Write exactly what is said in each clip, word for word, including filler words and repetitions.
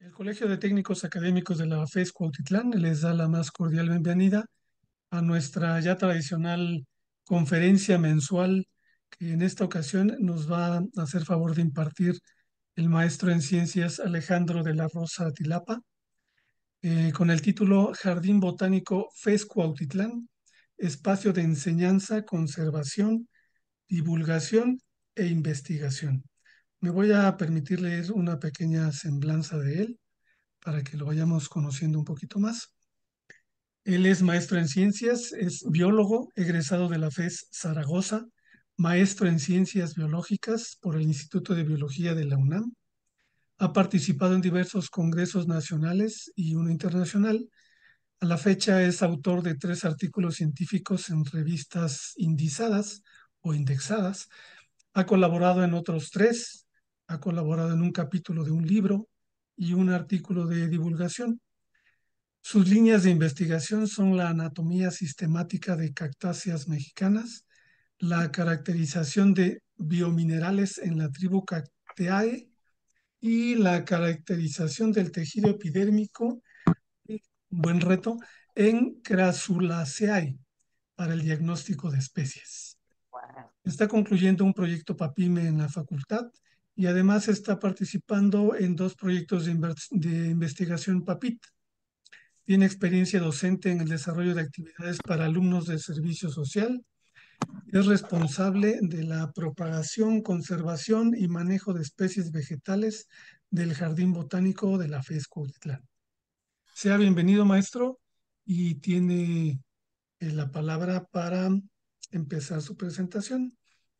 El Colegio de Técnicos Académicos de la FES Cuautitlán les da la más cordial bienvenida a nuestra ya tradicional conferencia mensual que en esta ocasión nos va a hacer favor de impartir el maestro en ciencias Alejandro de la Rosa Tilapa, eh, con el título Jardín Botánico FES Cuautitlán, espacio de enseñanza, conservación, divulgación e investigación. Me voy a permitir leer una pequeña semblanza de él para que lo vayamos conociendo un poquito más. Él es maestro en ciencias, es biólogo, egresado de la FES Zaragoza, maestro en ciencias biológicas por el Instituto de Biología de la UNAM. Ha participado en diversos congresos nacionales y uno internacional. A la fecha es autor de tres artículos científicos en revistas indizadas o indexadas. Ha colaborado en otros tres. Ha colaborado en un capítulo de un libro y un artículo de divulgación. Sus líneas de investigación son la anatomía sistemática de cactáceas mexicanas, la caracterización de biominerales en la tribu Cacteae y la caracterización del tejido epidérmico, un buen reto, en Crassulaceae para el diagnóstico de especies. Está concluyendo un proyecto PAPIME en la facultad y además está participando en dos proyectos de, de investigación PAPIT. Tiene experiencia docente en el desarrollo de actividades para alumnos de servicio social. Es responsable de la propagación, conservación y manejo de especies vegetales del Jardín Botánico de la FES Cuautitlán. Sea bienvenido, maestro, y tiene eh, la palabra para empezar su presentación.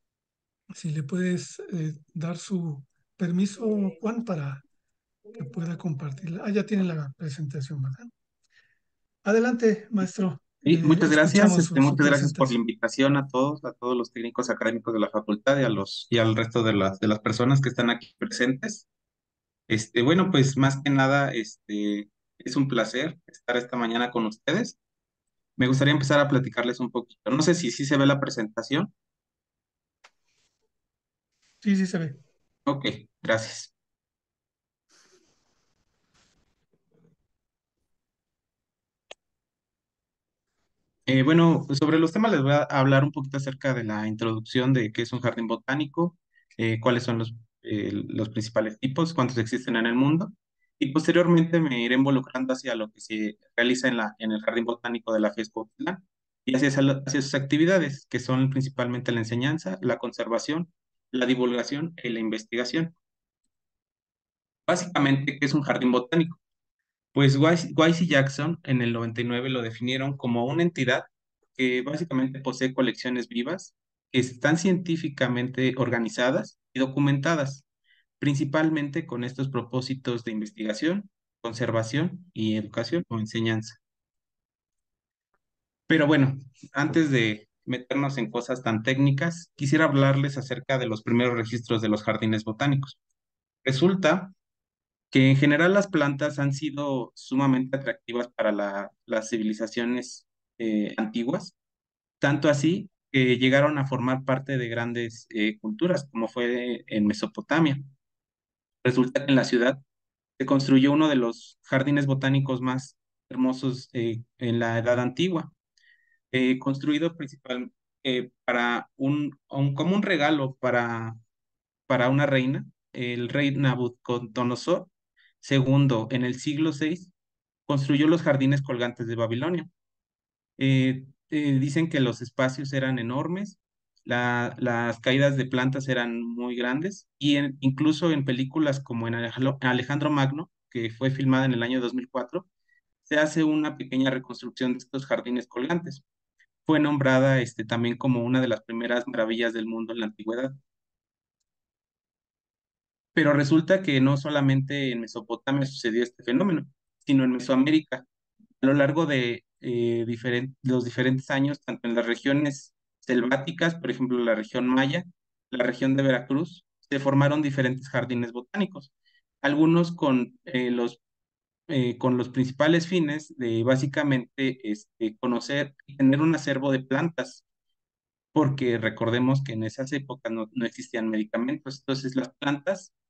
Si le puedes eh, dar su permiso, Juan, para que pueda compartirla. Ah, ya tiene la presentación, ¿verdad? Adelante, maestro. Sí, Le muchas gracias, escuchamos este, su, su muchas gracias por la presentación. invitación a todos, a todos los técnicos académicos de la facultad y a los y al resto de las de las personas que están aquí presentes. Este, bueno, pues más que nada, este, es un placer estar esta mañana con ustedes. Me gustaría empezar a platicarles un poquito. No sé si sí se ve la presentación. Sí, sí se ve. Ok, gracias. Eh, bueno, sobre los temas les voy a hablar un poquito acerca de la introducción de qué es un jardín botánico, eh, cuáles son los, eh, los principales tipos, cuántos existen en el mundo, y posteriormente me iré involucrando hacia lo que se realiza en la, en el jardín botánico de la FES Cuautitlán y hacia, esa- hacia sus actividades, que son principalmente la enseñanza, la conservación, la divulgación y la investigación. Básicamente, ¿qué es un jardín botánico? Pues Wise Wise y Jackson en el noventa y nueve lo definieron como una entidad que básicamente posee colecciones vivas que están científicamente organizadas y documentadas, principalmente con estos propósitos de investigación, conservación y educación o enseñanza. Pero bueno, antes de meternos en cosas tan técnicas, quisiera hablarles acerca de los primeros registros de los jardines botánicos. Resulta que en general las plantas han sido sumamente atractivas para la- las civilizaciones eh, antiguas, tanto así que llegaron a formar parte de grandes eh, culturas, como fue en Mesopotamia. Resulta que en la ciudad se construyó uno de los jardines botánicos más hermosos eh, en la Edad Antigua, eh, construido principalmente para un, un- como un regalo para, para una reina, el rey Nabucodonosor segundo, en el siglo seis, construyó los jardines colgantes de Babilonia. Eh, eh, dicen que los espacios eran enormes, la- las caídas de plantas eran muy grandes y en- incluso en películas como en Alejandro, Alejandro Magno, que fue filmada en el año dos mil cuatro, se hace una pequeña reconstrucción de estos jardines colgantes. Fue nombrada este, también como una de las primeras maravillas del mundo en la antigüedad. Pero resulta que no solamente en Mesopotamia sucedió este fenómeno, sino en Mesoamérica. A lo largo de eh, diferen- los diferentes años, tanto en las regiones selváticas, por ejemplo, la región Maya, la región de Veracruz, se formaron diferentes jardines botánicos, algunos con, eh, los, eh, con los principales fines de básicamente este, conocer y tener un acervo de plantas, porque recordemos que en esas épocas no, no existían medicamentos, entonces las plantas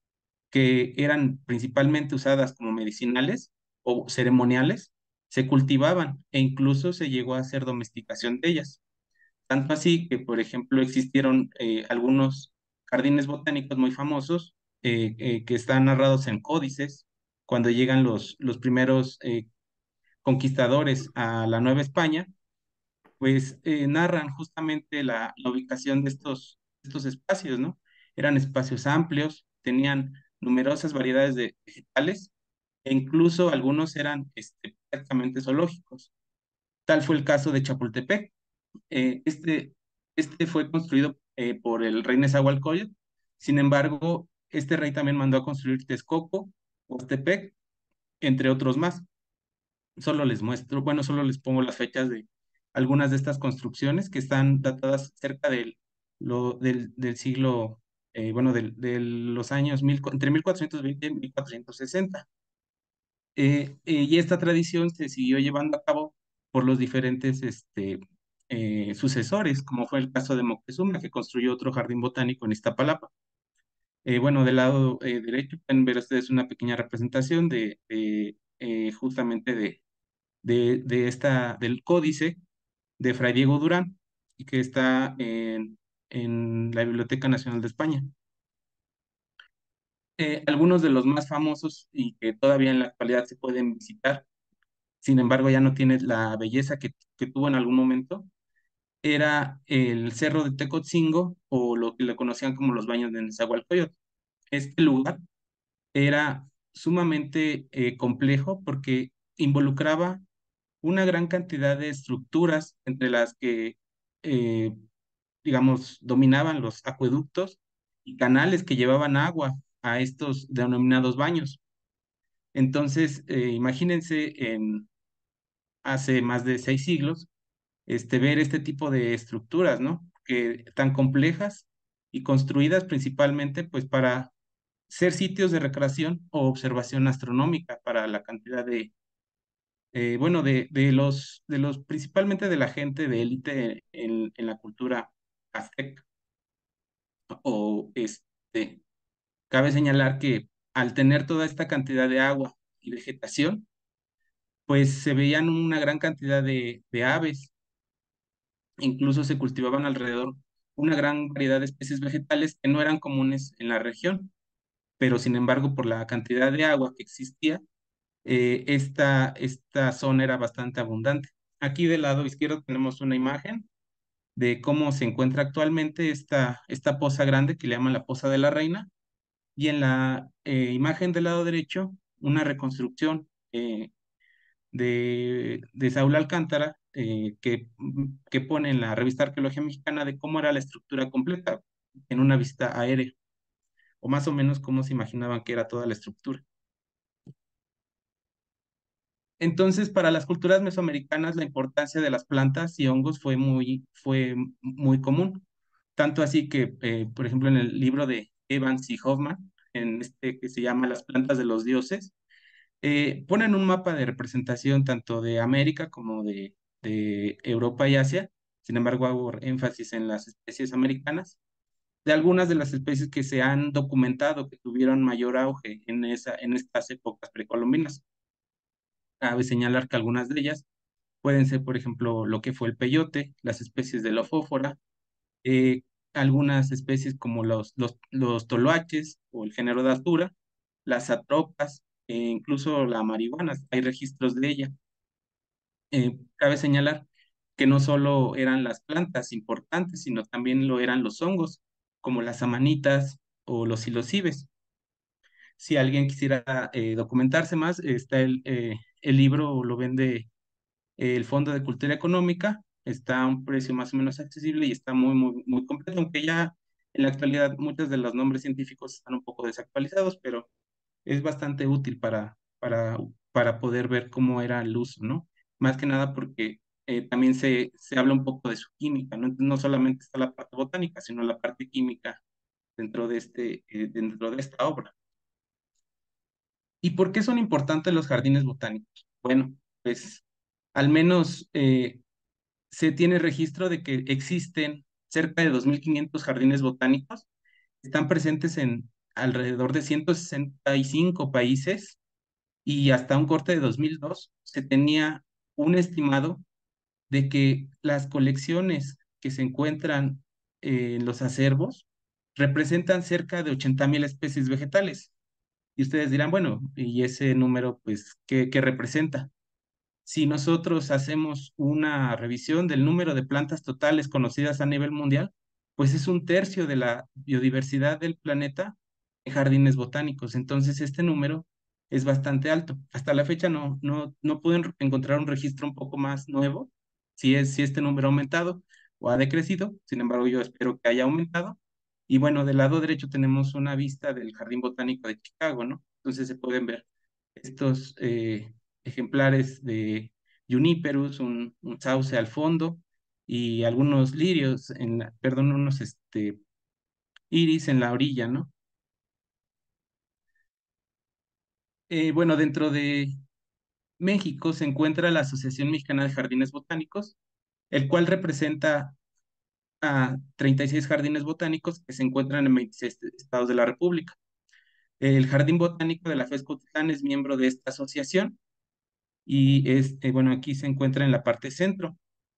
que eran principalmente usadas como medicinales o ceremoniales, se cultivaban e incluso se llegó a hacer domesticación de ellas. Tanto así que, por ejemplo, existieron eh, algunos jardines botánicos muy famosos eh, eh, que están narrados en códices cuando llegan los, los primeros eh, conquistadores a la Nueva España, pues eh, narran justamente la, la ubicación de estos, estos espacios, ¿no? Eran espacios amplios, tenían numerosas variedades de vegetales e incluso algunos eran este, prácticamente zoológicos. Tal fue el caso de Chapultepec. Eh, este, este fue construido eh, por el rey Nezahualcóyotl. Sin embargo, este rey también mandó a construir Texcoco, Oaxtepec, entre otros más. Solo les muestro, bueno, solo les pongo las fechas de algunas de estas construcciones que están datadas cerca del, lo, del, del siglo, eh, bueno, del- de los años mil, entre mil cuatrocientos veinte y mil cuatrocientos sesenta. Eh, eh, y esta tradición se siguió llevando a cabo por los diferentes este, eh, sucesores, como fue el caso de Moctezuma, que construyó otro jardín botánico en Iztapalapa. Eh, bueno, del lado eh, derecho pueden ver ustedes una pequeña representación de, de, eh, justamente de, de, de esta, del códice de Fray Diego Durán, y que está en, en la Biblioteca Nacional de España. Eh, algunos de los más famosos y que todavía en la actualidad se pueden visitar, sin embargo ya no tiene la belleza que, que tuvo en algún momento, era el Cerro de Tecotzingo o lo que le conocían como los Baños de Nezahualcóyotl. Este lugar era sumamente eh, complejo porque involucraba una gran cantidad de estructuras entre las que, eh, digamos, dominaban los acueductos y canales que llevaban agua a estos denominados baños. Entonces, eh, imagínense en hace más de seis siglos, este, ver este tipo de estructuras, ¿no? Que tan complejas y construidas principalmente, pues, para ser sitios de recreación o observación astronómica para la cantidad de, eh, bueno, de, de los, de los, principalmente de la gente de élite en, en la cultura azteca. O este, cabe señalar que al tener toda esta cantidad de agua y vegetación, pues se veían una gran cantidad de, de aves. Incluso se cultivaban alrededor una gran variedad de especies vegetales que no eran comunes en la región, pero sin embargo, por la cantidad de agua que existía, eh, esta, esta zona era bastante abundante. Aquí del lado izquierdo tenemos una imagen de cómo se encuentra actualmente esta, esta poza grande que le llaman la Poza de la Reina, y en la eh, imagen del lado derecho, una reconstrucción eh, de, de Saúl Alcántara, eh, que, que pone en la revista Arqueología Mexicana de cómo era la estructura completa en una vista aérea, o más o menos cómo se imaginaban que era toda la estructura. Entonces, para las culturas mesoamericanas, la importancia de las plantas y hongos fue muy, fue muy común. Tanto así que, eh, por ejemplo, en el libro de Evans y Hoffman, en este que se llama Las plantas de los dioses, eh, ponen un mapa de representación tanto de América como de, de Europa y Asia. Sin embargo, hago énfasis en las especies americanas, de algunas de las especies que se han documentado que tuvieron mayor auge en, esa, en estas épocas precolombinas. Cabe señalar que algunas de ellas pueden ser, por ejemplo, lo que fue el peyote, las especies de Lophophora, eh, algunas especies como los, los, los toloaches o el género Datura, las atropas, e incluso la marihuana, hay registros de ella. Eh, cabe señalar que no solo eran las plantas importantes, sino también lo eran los hongos, como las amanitas o los psilocibes. Si alguien quisiera eh, documentarse más, está el, eh, el libro, lo vende el Fondo de Cultura Económica, está a un precio más o menos accesible y está muy, muy, muy completo, aunque ya en la actualidad muchos de los nombres científicos están un poco desactualizados, pero es bastante útil para, para, para poder ver cómo era el uso, ¿no? Más que nada porque eh, también se, se habla un poco de su química, ¿no? Entonces, no solamente está la parte botánica, sino la parte química dentro de, este, eh, dentro de esta obra. ¿Y por qué son importantes los jardines botánicos? Bueno, pues al menos eh, se tiene registro de que existen cerca de dos mil quinientos jardines botánicos. Están presentes en alrededor de ciento sesenta y cinco países y hasta un corte de dos mil dos se tenía un estimado de que las colecciones que se encuentran eh, en los acervos representan cerca de ochenta mil especies vegetales. Y ustedes dirán, bueno, ¿y ese número, pues, qué, qué representa? Si nosotros hacemos una revisión del número de plantas totales conocidas a nivel mundial, pues es un tercio de la biodiversidad del planeta en jardines botánicos. Entonces, este número es bastante alto. Hasta la fecha no, no, no pueden encontrar un registro un poco más nuevo, si es, si este número ha aumentado o ha decrecido. Sin embargo, yo espero que haya aumentado. Y bueno, del lado derecho tenemos una vista del Jardín Botánico de Chicago, ¿no? Entonces se pueden ver estos eh, ejemplares de Juniperus, un, un sauce al fondo y algunos lirios, en la- perdón, unos este, iris en la orilla, ¿no? Eh, bueno, dentro de México se encuentra la Asociación Mexicana de Jardines Botánicos, el cual representa a treinta y seis jardines botánicos que se encuentran en veintiséis estados de la República. El Jardín Botánico de la FES Cuautitlán es miembro de esta asociación y este, bueno, aquí se encuentra en la parte centro.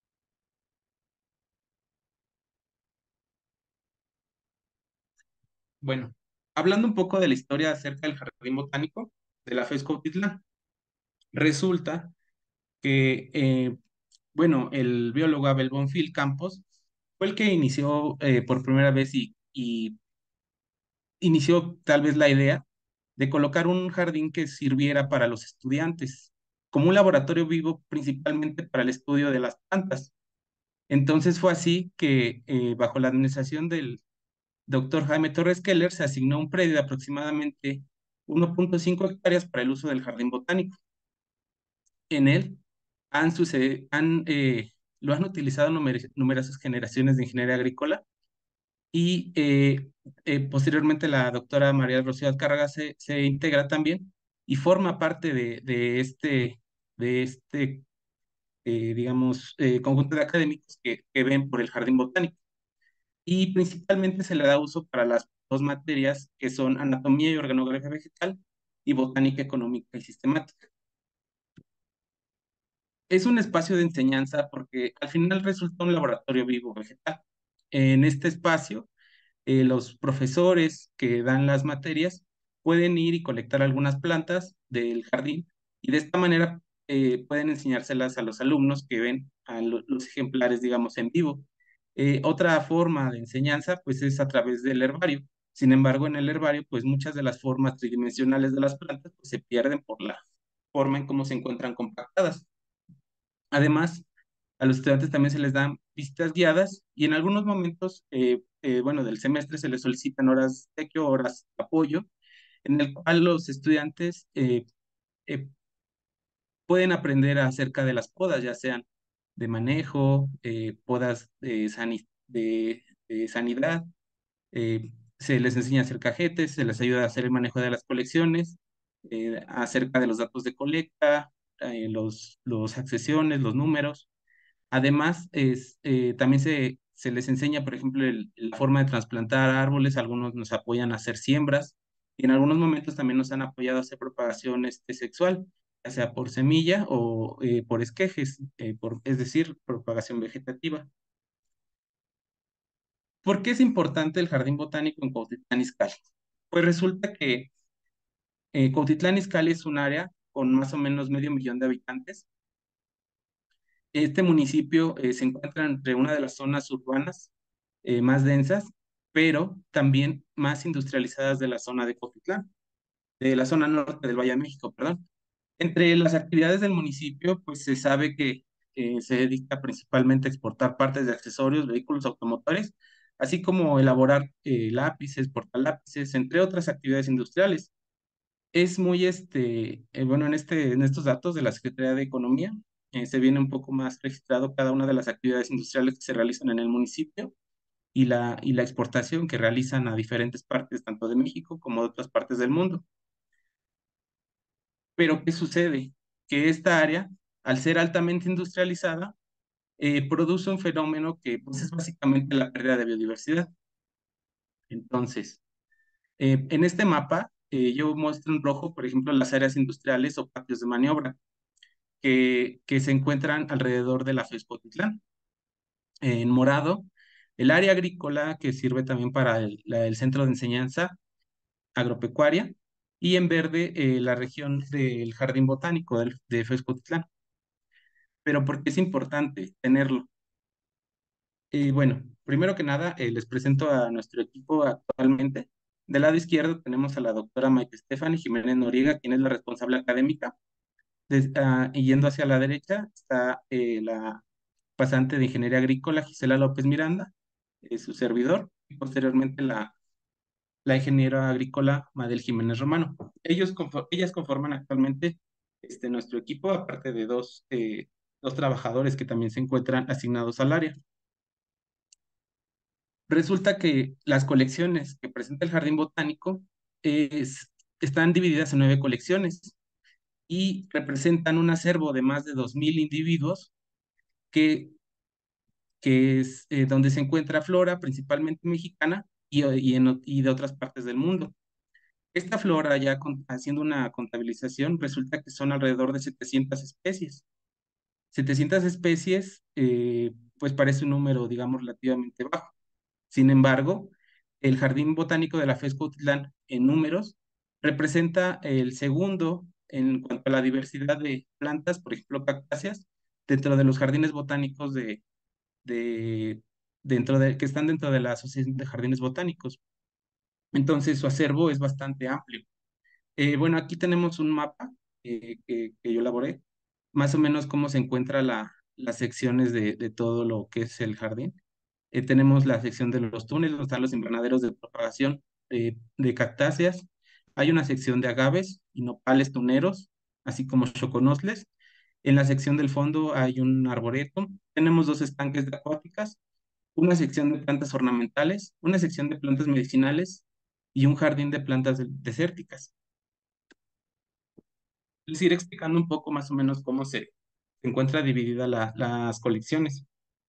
Bueno, hablando un poco de la historia acerca del Jardín Botánico de la FES Cuautitlán, resulta que, eh, bueno, el biólogo Abel Bonfil Campos fue el que inició eh, por primera vez y, y inició tal vez la idea de colocar un jardín que sirviera para los estudiantes, como un laboratorio vivo principalmente para el estudio de las plantas. Entonces fue así que, eh, bajo la administración del doctor Jaime Torres Keller, se asignó un predio de aproximadamente uno punto cinco hectáreas para el uso del jardín botánico. En él han sucedido, han, eh, lo han utilizado numer- numerosas generaciones de ingeniería agrícola y eh, eh, posteriormente la doctora María Rocío Azcárraga se, se integra también y forma parte de, de este, de este eh, digamos, eh, conjunto de académicos que, que ven por el jardín botánico. Y principalmente se le da uso para las dos materias que son anatomía y organografía vegetal y botánica económica y sistemática. Es un espacio de enseñanza porque al final resulta un laboratorio vivo vegetal. En este espacio, eh, los profesores que dan las materias pueden ir y colectar algunas plantas del jardín y de esta manera eh, pueden enseñárselas a los alumnos que ven a lo- los ejemplares, digamos, en vivo. Eh, otra forma de enseñanza, pues, es a través del herbario. Sin embargo, en el herbario, pues, muchas de las formas tridimensionales de las plantas, pues, se pierden por la forma en cómo se encuentran compactadas. Además, a los estudiantes también se les dan visitas guiadas y en algunos momentos, eh, eh, bueno, del semestre se les solicitan horas de o horas de apoyo, en el cual los estudiantes eh, eh, pueden aprender acerca de las podas, ya sean de manejo, eh, podas de, sani- de, de sanidad, eh, se les enseña a hacer cajetes, se les ayuda a hacer el manejo de las colecciones, eh, acerca de los datos de colecta, eh, los, los accesiones, los números. Además, es, eh, también se, se les enseña, por ejemplo, el- la forma de trasplantar árboles, algunos nos apoyan a hacer siembras y en algunos momentos también nos han apoyado a hacer propagación este, sexual, ya sea por semilla o eh, por esquejes, eh, por, es decir, propagación vegetativa. ¿Por qué es importante el Jardín Botánico en Cuautitlán Izcalli? Pues resulta que eh, Cuautitlán Izcalli es un área con más o menos medio millón de habitantes. Este municipio eh, se encuentra entre una de las zonas urbanas eh, más densas, pero también más industrializadas de la zona de Cuautitlán, de la zona norte del Valle de México, perdón. Entre las actividades del municipio, pues se sabe que eh, se dedica principalmente a exportar partes de accesorios, vehículos automotores, así como elaborar eh, lápices, portalápices, entre otras actividades industriales. Es muy, este, eh, bueno, en, este, en estos datos de la Secretaría de Economía, eh, se viene un poco más registrado cada una de las actividades industriales que se realizan en el municipio y la, y la exportación que realizan a diferentes partes, tanto de México como de otras partes del mundo. Pero, ¿qué sucede? Que esta área, al ser altamente industrializada, eh, produce un fenómeno que, pues, es básicamente la pérdida de biodiversidad. Entonces, Eh, en este mapa, eh, yo muestro en rojo, por ejemplo, las áreas industriales o patios de maniobra que, que se encuentran alrededor de la FES Potitlán. En morado, el área agrícola que sirve también para el, la- el centro de enseñanza agropecuaria, y en verde eh, la región del Jardín Botánico del, de FES Potitlán. Pero ¿por qué es importante tenerlo? Y bueno, primero que nada, eh, les presento a nuestro equipo actualmente. Del lado izquierdo tenemos a la doctora Maite Stephanie Jiménez Noriega, quien es la responsable académica. Des- ah, y yendo hacia la derecha está eh, la pasante de Ingeniería Agrícola Gisela López Miranda, eh, su servidor, y posteriormente la, la ingeniera agrícola Madel Jiménez Romano. Ellos confo- ellas conforman actualmente este, nuestro equipo, aparte de dos, eh, dos trabajadores que también se encuentran asignados al área. Resulta que las colecciones que presenta el Jardín Botánico es- están divididas en nueve colecciones y representan un acervo de más de dos mil individuos que, que es eh, donde se encuentra flora principalmente mexicana y, y, en o- y de otras partes del mundo. Esta flora, ya con- haciendo una contabilización, resulta que son alrededor de setecientas especies. setecientas especies, eh, pues parece un número, digamos, relativamente bajo. Sin embargo, el Jardín Botánico de la FES Cuautitlán, en números, representa el segundo en cuanto a la diversidad de plantas, por ejemplo, cactáceas, dentro de los jardines botánicos de, de- dentro de, que están dentro de la Asociación de Jardines Botánicos. Entonces, su acervo es bastante amplio. Eh, bueno, aquí tenemos un mapa eh, que, que yo elaboré, más o menos cómo se encuentran la, las secciones de, de todo lo que es el jardín. Eh, tenemos la sección de los túneles, donde están los invernaderos de propagación eh, de cactáceas. Hay una sección de agaves y nopales tuneros, así como choconosles. En la sección del fondo hay un arboreto. Tenemos dos estanques de acuáticas, una sección de plantas ornamentales, una sección de plantas medicinales y un jardín de plantas de- desérticas. Les iré explicando un poco más o menos cómo se, se encuentra dividida la- las colecciones.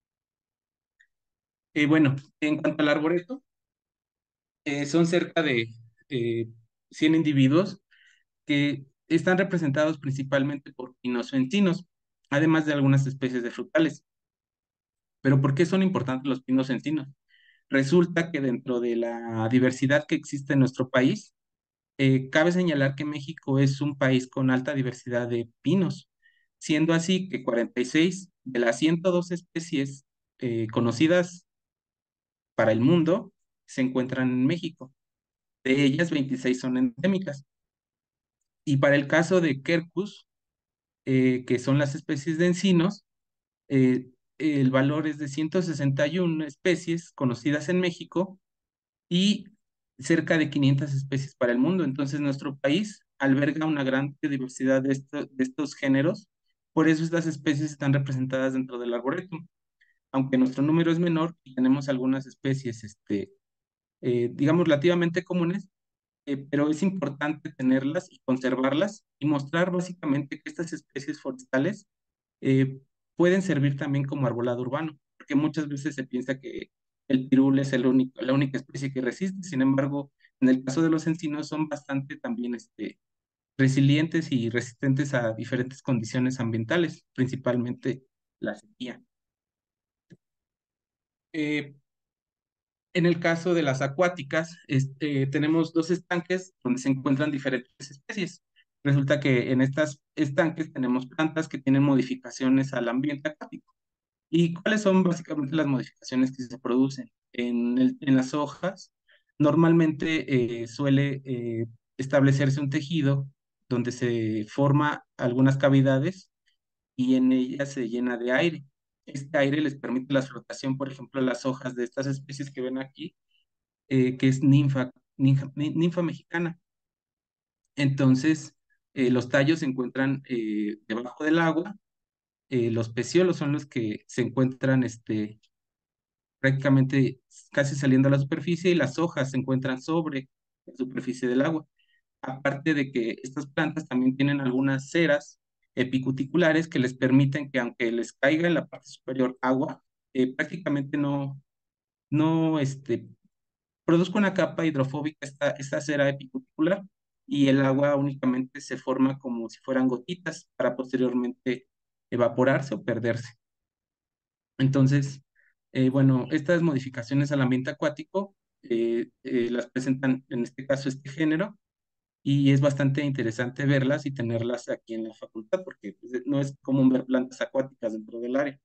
Eh, bueno, en cuanto al arboreto, eh, son cerca de eh, cien individuos que están representados principalmente por pinos o encinos, además de algunas especies de frutales. Pero ¿por qué son importantes los pinos o encinos? Resulta que dentro de la diversidad que existe en nuestro país, eh, cabe señalar que México es un país con alta diversidad de pinos, siendo así que cuarenta y seis de las ciento dos especies eh, conocidas para el mundo se encuentran en México. De ellas, veintiséis son endémicas. Y para el caso de Quercus, eh, que son las especies de encinos, eh, el valor es de ciento sesenta y una especies conocidas en México y cerca de quinientas especies para el mundo. Entonces, nuestro país alberga una gran diversidad de, esto- de estos géneros, por eso estas especies están representadas dentro del arboretum. Aunque nuestro número es menor y tenemos algunas especies, este, eh, digamos, relativamente comunes, eh, pero es importante tenerlas y conservarlas y mostrar básicamente que estas especies forestales eh, pueden servir también como arbolado urbano, porque muchas veces se piensa que el pirul es el único, la única especie que resiste. Sin embargo, en el caso de los encinos son bastante también este, resilientes y resistentes a diferentes condiciones ambientales, principalmente la sequía. Eh, En el caso de las acuáticas, este, tenemos dos estanques donde se encuentran diferentes especies. Resulta que en estos estanques tenemos plantas que tienen modificaciones al ambiente acuático. ¿Y cuáles son básicamente las modificaciones que se producen? En, el- en las hojas, normalmente eh, suele eh, establecerse un tejido donde se forma algunas cavidades y en ellas se llena de aire. Este aire les permite la flotación, por ejemplo, a las hojas de estas especies que ven aquí, eh, que es ninfa, ninfa, nin- ninfa mexicana. Entonces, eh, los tallos se encuentran eh, debajo del agua, eh, los peciolos son los que se encuentran este, prácticamente casi saliendo a la superficie y las hojas se encuentran sobre la superficie del agua. Aparte de que estas plantas también tienen algunas ceras epicuticulares que les permiten que aunque les caiga en la parte superior agua, eh, prácticamente no, no este, produzca una capa hidrofóbica esta, esta cera epicuticular y el agua únicamente se forma como si fueran gotitas para posteriormente evaporarse o perderse. Entonces, eh, bueno, estas modificaciones al ambiente acuático eh, eh, las presentan en este caso este género y es bastante interesante verlas y tenerlas aquí en la facultad porque pues, no es común ver plantas acuáticas dentro del área.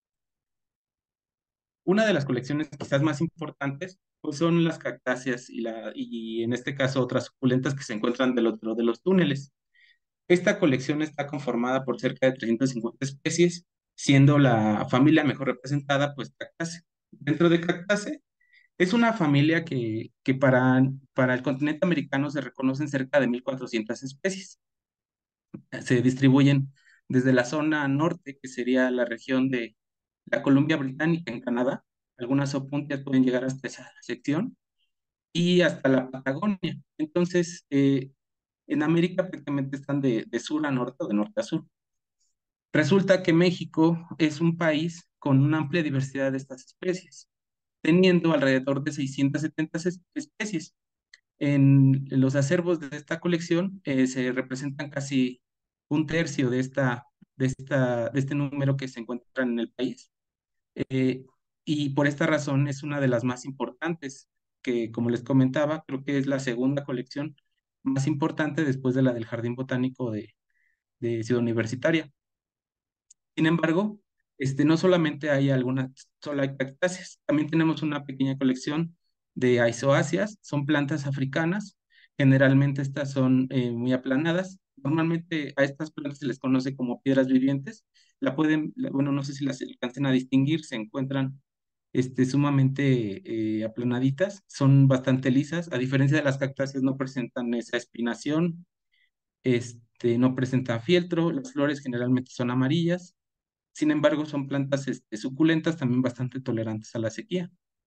Una de las colecciones quizás más importantes pues son las cactáceas y, la, y en este caso otras suculentas que se encuentran del otro de los túneles. Esta colección está conformada por cerca de trescientas cincuenta especies, siendo la familia mejor representada pues Cactaceae. Dentro de Cactaceae es una familia que, que para, para el continente americano se reconocen cerca de mil cuatrocientas especies. Se distribuyen desde la zona norte, que sería la región de la Columbia Británica en Canadá. Algunas opuntias pueden llegar hasta esa sección y hasta la Patagonia. Entonces, eh, en América prácticamente están de, de sur a norte o de norte a sur. Resulta que México es un país con una amplia diversidad de estas especies, teniendo alrededor de seiscientas setenta es- especies. En los acervos de esta colección eh, se representan casi un tercio de, esta, de, esta, de este número que se encuentran en el país. Eh, y por esta razón es una de las más importantes, que como les comentaba, creo que es la segunda colección más importante después de la del Jardín Botánico de, de Ciudad Universitaria. Sin embargo, este, no solamente hay algunas, solo hay cactáceas, también tenemos una pequeña colección de aizoáceas, son plantas africanas, generalmente estas son eh, muy aplanadas, normalmente a estas plantas se les conoce como piedras vivientes, la pueden, la- bueno, no sé si las alcancen a distinguir, se encuentran este, sumamente eh, aplanaditas, son bastante lisas, a diferencia de las cactáceas no presentan esa espinación, este, no presentan fieltro, las flores generalmente son amarillas, sin embargo, son plantas este, suculentas también bastante tolerantes a la sequía.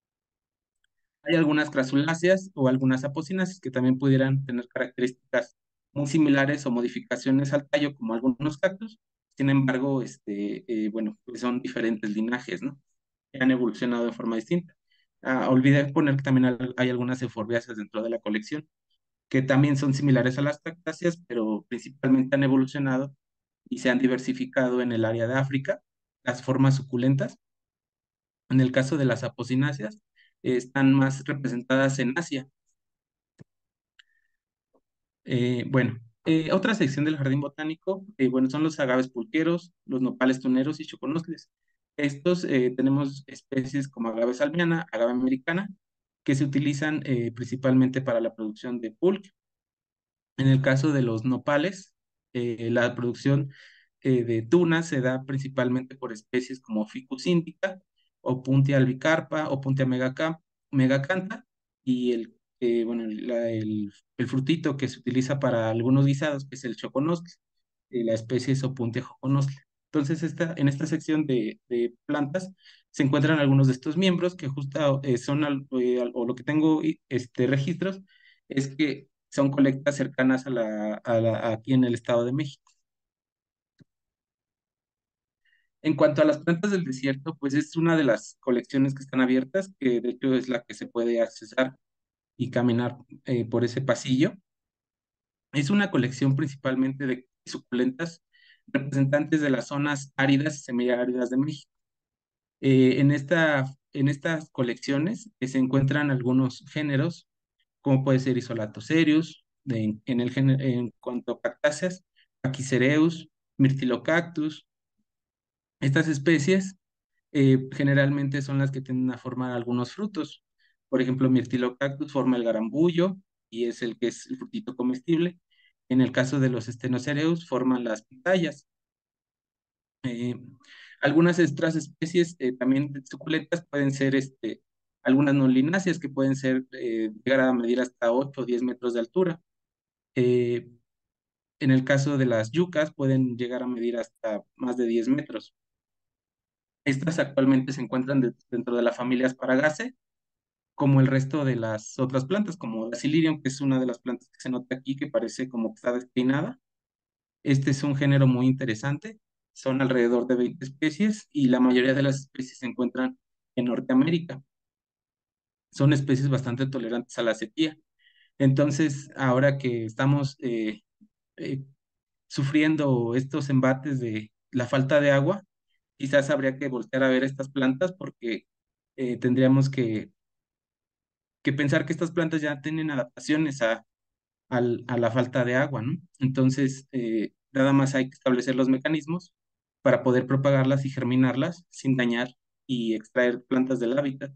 Hay algunas crasuláceas o algunas apocináceas que también pudieran tener características muy similares o modificaciones al tallo como algunos cactus. Sin embargo, este, eh, bueno, pues son diferentes linajes, ¿no? Que han evolucionado de forma distinta. Ah, olvidé poner que también al- hay algunas euforbiáceas dentro de la colección, que también son similares a las cactáceas, pero principalmente han evolucionado y se han diversificado en el área de África, las formas suculentas. En el caso de las apocináceas, eh, están más representadas en Asia. Eh, bueno, eh, otra sección del jardín botánico, eh, bueno, son los agaves pulqueros, los nopales tuneros y choconosles. Estos eh, tenemos especies como agave salmiana, agave americana, que se utilizan eh, principalmente para la producción de pulque. En el caso de los nopales, eh, la producción eh, de tuna se da principalmente por especies como Ficus indica, o Puntia albicarpa, o Puntia megaca- megacantha, y el, eh, bueno, la- el, el frutito que se utiliza para algunos guisados, que es el choconostle, eh, la especie es Opuntia joconostle. Entonces, esta, en esta sección de, de plantas se encuentran algunos de estos miembros que justo eh, son, al- eh, al- o lo que tengo y- este, registros, es que son colectas cercanas a la, a la- aquí en el Estado de México. En cuanto a las plantas del desierto, pues es una de las colecciones que están abiertas, que de hecho es la que se puede accesar y caminar eh, por ese pasillo. Es una colección principalmente de suculentas representantes de las zonas áridas y semiáridas de México. Eh, en esta, en estas colecciones eh, se encuentran algunos géneros, como puede ser Isolatoserius, de, en, el, géne- en cuanto a cactáceas, Pachycereus, Myrtilocactus. Estas especies eh, generalmente son las que tienden a formar algunos frutos. Por ejemplo, Myrtilocactus forma el garambullo y es el que es el frutito comestible. En el caso de los Stenocereus, forman las pitayas. Eh, algunas otras especies eh, también suculentas pueden ser este, algunas no lináceas que pueden ser, eh, llegar a medir hasta ocho o diez metros de altura. Eh, en el caso de las yucas pueden llegar a medir hasta más de diez metros. Estas actualmente se encuentran de- dentro de la familia Asparagaceae, como el resto de las otras plantas, como Dasylirium, que es una de las plantas que se nota aquí, que parece como que está despeinada. Este es un género muy interesante. Son alrededor de veinte especies y la mayoría de las especies se encuentran en Norteamérica. son especies bastante tolerantes a la sequía. Entonces, ahora que estamos eh, eh, sufriendo estos embates de la falta de agua, quizás habría que voltear a ver estas plantas porque eh, tendríamos que, que pensar que estas plantas ya tienen adaptaciones a, al- a la falta de agua, ¿no? Entonces, eh, nada más hay que establecer los mecanismos para poder propagarlas y germinarlas sin dañar y extraer plantas del hábitat.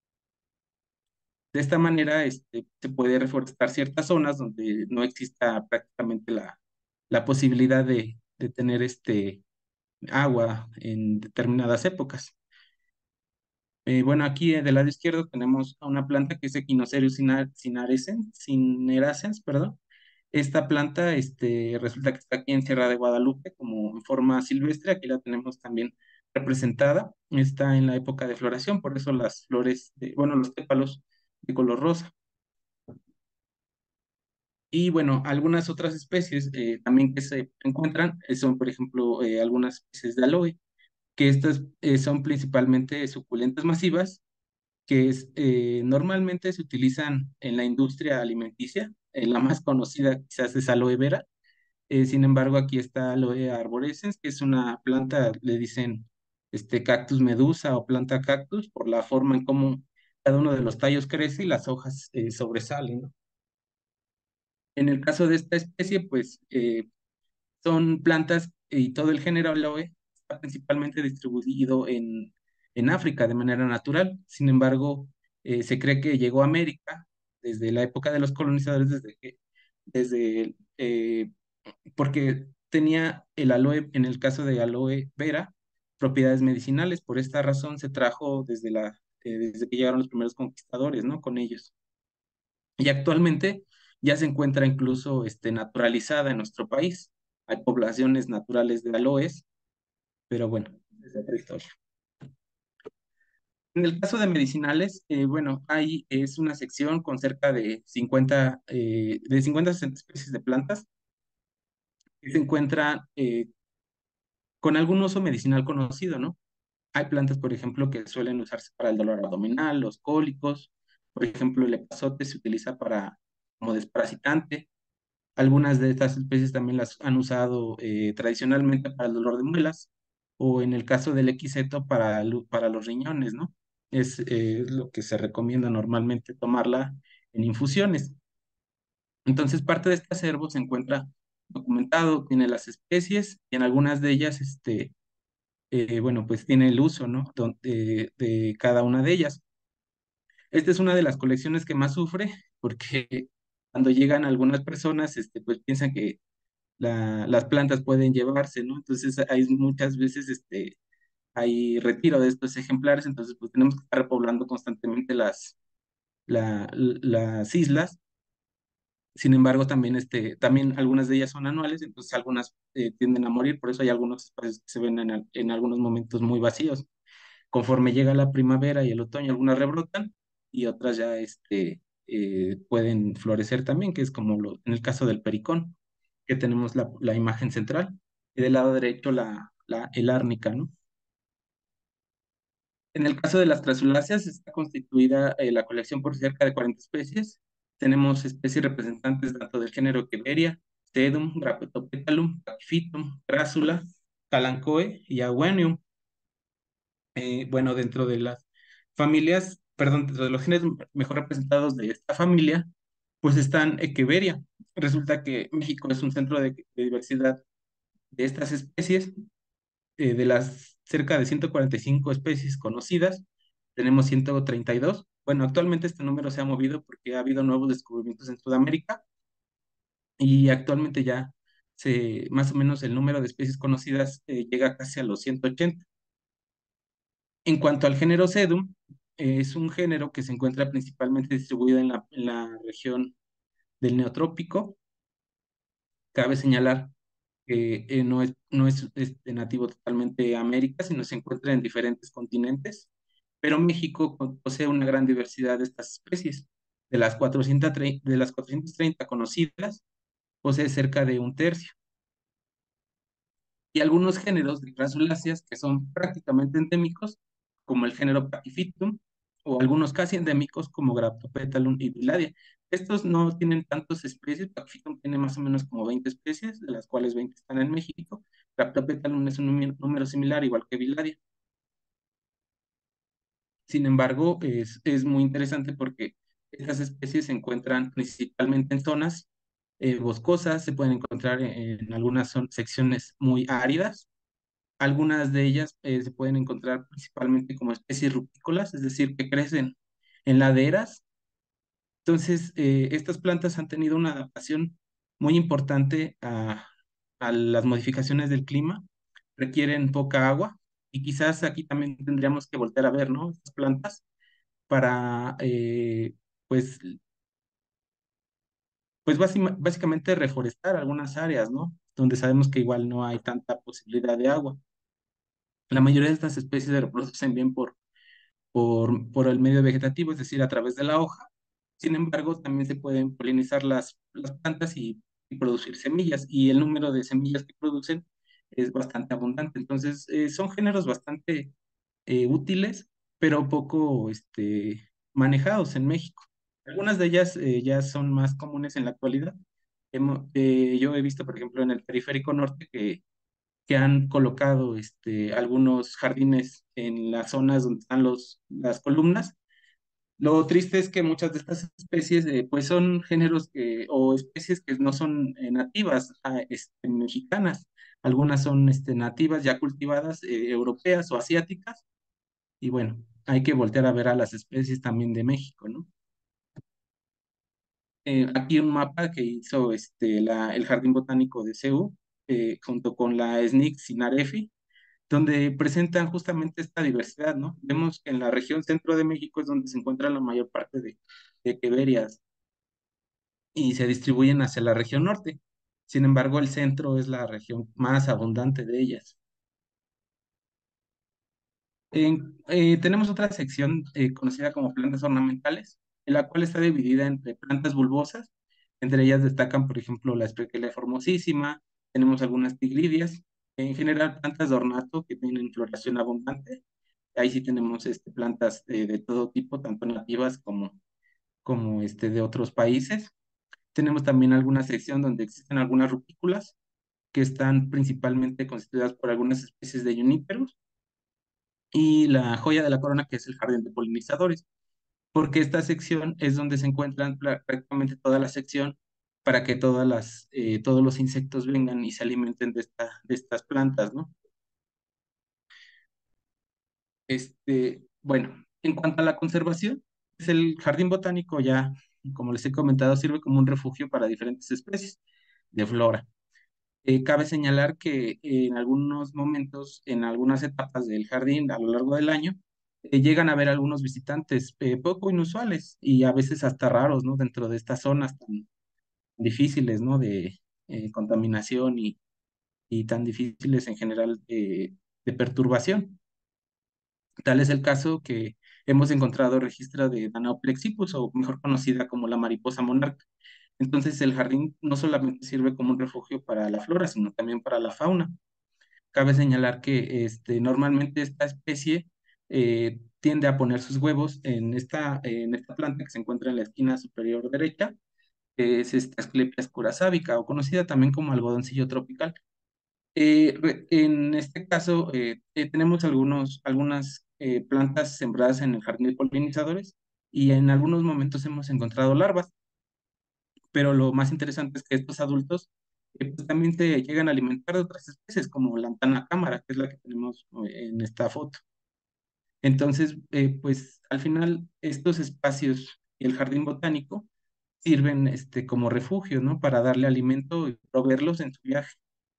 De esta manera, este, se puede reforestar ciertas zonas donde no exista prácticamente la, la posibilidad de, de tener este agua en determinadas épocas. Eh, bueno, aquí eh, del lado izquierdo tenemos a una planta que es Echinocereus cina- cinerescens, cinerascens, perdón. Esta planta este, resulta que está aquí en Sierra de Guadalupe como en forma silvestre. Aquí la tenemos también representada. Está en la época de floración, por eso las flores, de, bueno, los pétalos de color rosa. Y bueno, algunas otras especies eh, también que se encuentran eh, son, por ejemplo, eh, algunas especies de aloe, que estas eh, son principalmente suculentas masivas, que es, eh, normalmente se utilizan en la industria alimenticia. Eh, la más conocida quizás es aloe vera. Eh, sin embargo, aquí está aloe arborescens, que es una planta, le dicen este cactus medusa o planta cactus, por la forma en cómo cada uno de los tallos crece y las hojas eh, sobresalen, ¿no? En el caso de esta especie, pues eh, son plantas y todo el género aloe está principalmente distribuido en, en África de manera natural. Sin embargo, eh, se cree que llegó a América desde la época de los colonizadores, desde que, desde, eh, porque tenía el aloe, en el caso de aloe vera, propiedades medicinales. Por esta razón se trajo desde la, eh, desde que llegaron los primeros conquistadores, ¿no? Con ellos. Y actualmente ya se encuentra incluso este, naturalizada en nuestro país. Hay poblaciones naturales de aloes, pero bueno, es otra historia. En el caso de medicinales, eh, bueno, hay es una sección con cerca de cincuenta, eh, de cincuenta a sesenta especies de plantas que se encuentran eh, con algún uso medicinal conocido, ¿no? Hay plantas, por ejemplo, que suelen usarse para el dolor abdominal, los cólicos. Por ejemplo, el epazote se utiliza para, como desparasitante. Algunas de estas especies también las han usado eh, tradicionalmente para el dolor de muelas o en el caso del equiseto para, lu- para los riñones, ¿no? Es eh, lo que se recomienda normalmente tomarla en infusiones. Entonces, parte de este acervo se encuentra documentado, tiene las especies y en algunas de ellas, este, eh, bueno, pues tiene el uso, ¿no? Don- de, de cada una de ellas. Esta es una de las colecciones que más sufre porque cuando llegan algunas personas, este, pues piensan que la- las plantas pueden llevarse, ¿no? Entonces hay muchas veces, este, hay retiro de estos ejemplares, entonces pues tenemos que estar repoblando constantemente las, la- las islas. Sin embargo, también, este, también algunas de ellas son anuales, entonces algunas eh, tienden a morir, por eso hay algunos espacios que se ven en, al- en algunos momentos muy vacíos. Conforme llega la primavera y el otoño, algunas rebrotan y otras ya este, eh, pueden florecer también, que es como lo- en el caso del pericón, que tenemos la, la imagen central y del lado derecho la, la, el árnica, ¿no? En el caso de las crasuláceas, está constituida eh, la colección por cerca de cuarenta especies. Tenemos especies representantes tanto del género Queveria, Sedum, Grapetopetalum, Pachyphytum, Crassula, Calancoe y Aguenium. Eh, bueno, dentro de las familias, perdón, dentro de los genes mejor representados de esta familia, pues están Echeveria. Resulta que México es un centro de, de diversidad de estas especies. Eh, de las cerca de ciento cuarenta y cinco especies conocidas, tenemos ciento treinta y dos. Bueno, actualmente este número se ha movido porque ha habido nuevos descubrimientos en Sudamérica y actualmente ya se, más o menos el número de especies conocidas eh, llega casi a los ciento ochenta. En cuanto al género Sedum, eh, es un género que se encuentra principalmente distribuido en la, en la región del Neotrópico. Cabe señalar que eh, no es, no es este, nativo totalmente de América, sino se encuentra en diferentes continentes, pero México po- posee una gran diversidad de estas especies. De las cuatrocientas treinta, de las cuatrocientas treinta conocidas, posee cerca de un tercio. Y algunos géneros de crasuláceas que son prácticamente endémicos, como el género Pachyphytum o algunos casi endémicos como Graptopetalum y Biladia. Estos no tienen tantas especies, Paphitum tiene más o menos como veinte especies, de las cuales veinte están en México. Graptopetalum es un número, número similar, igual que Biladia. Sin embargo, es, es muy interesante porque estas especies se encuentran principalmente en zonas eh, boscosas, se pueden encontrar en, en algunas son- secciones muy áridas. Algunas de ellas eh, se pueden encontrar principalmente como especies rupícolas, es decir, que crecen en laderas. Entonces, eh, estas plantas han tenido una adaptación muy importante a, a las modificaciones del clima, requieren poca agua y quizás aquí también tendríamos que volver a ver, ¿no? Estas plantas para, eh, pues, pues bási- básicamente reforestar algunas áreas, ¿no? Donde sabemos que igual no hay tanta posibilidad de agua. La mayoría de estas especies se reproducen bien por por, por el medio vegetativo, es decir, a través de la hoja. Sin embargo, también se pueden polinizar las, las plantas y, y producir semillas, y el número de semillas que producen es bastante abundante. Entonces, eh, son géneros bastante eh, útiles, pero poco este, manejados en México. Algunas de ellas eh, ya son más comunes en la actualidad. Hemo- eh, yo he visto, por ejemplo, en el periférico norte que que han colocado este, algunos jardines en las zonas donde están los, las columnas. Lo triste es que muchas de estas especies eh, pues son géneros que, o especies que no son eh, nativas ah, este, mexicanas. Algunas son este, nativas ya cultivadas, eh, europeas o asiáticas. Y bueno, hay que voltear a ver a las especies también de México, ¿no? Eh, aquí un mapa que hizo este, la, el Jardín Botánico de C E U, eh, junto con la S N I C Sinarefi, donde presentan justamente esta diversidad, ¿no? Vemos que en la región centro de México es donde se encuentra la mayor parte de, de queverias y se distribuyen hacia la región norte. Sin embargo, el centro es la región más abundante de ellas. En- eh, tenemos otra sección eh, conocida como plantas ornamentales, en la cual está dividida entre plantas bulbosas. Entre ellas destacan, por ejemplo, la Spraquelia formosísima, tenemos algunas tigridias, en general plantas de ornato que tienen floración abundante. Ahí sí tenemos este, plantas eh, de todo tipo, tanto nativas como, como este, de otros países. Tenemos también alguna sección donde existen algunas rupículas que están principalmente constituidas por algunas especies de juníperos y la joya de la corona que es el jardín de polinizadores, porque esta sección es donde se encuentran pla- prácticamente toda la sección para que todas las, eh, todos los insectos vengan y se alimenten de, esta, de estas plantas, ¿no? Este, bueno, en cuanto a la conservación, pues el jardín botánico ya, como les he comentado, sirve como un refugio para diferentes especies de flora. Eh, cabe señalar que en algunos momentos, en algunas etapas del jardín a lo largo del año, eh, llegan a haber algunos visitantes eh, poco inusuales y a veces hasta raros, ¿no? Dentro de estas zonas tan difíciles, ¿no? De eh, contaminación y, y tan difíciles en general de de perturbación. Tal es el caso que hemos encontrado registro de Danaoplexipus, o mejor conocida como la mariposa monarca. Entonces, el jardín no solamente sirve como un refugio para la flora, sino también para la fauna. Cabe señalar que este, normalmente esta especie eh, tiende a poner sus huevos en esta, en esta planta que se encuentra en la esquina superior derecha, que es esta Asclepias curasábica, o conocida también como algodoncillo tropical. Eh, re- en este caso, eh, eh, tenemos algunos, algunas eh, plantas sembradas en el jardín de polinizadores y en algunos momentos hemos encontrado larvas, pero lo más interesante es que estos adultos eh, pues, también se llegan a alimentar de otras especies, como la antana cámara, que es la que tenemos eh, en esta foto. Entonces, eh, pues al final estos espacios y el jardín botánico sirven este, como refugio, ¿no? Para darle alimento y proveerlos en su viaje.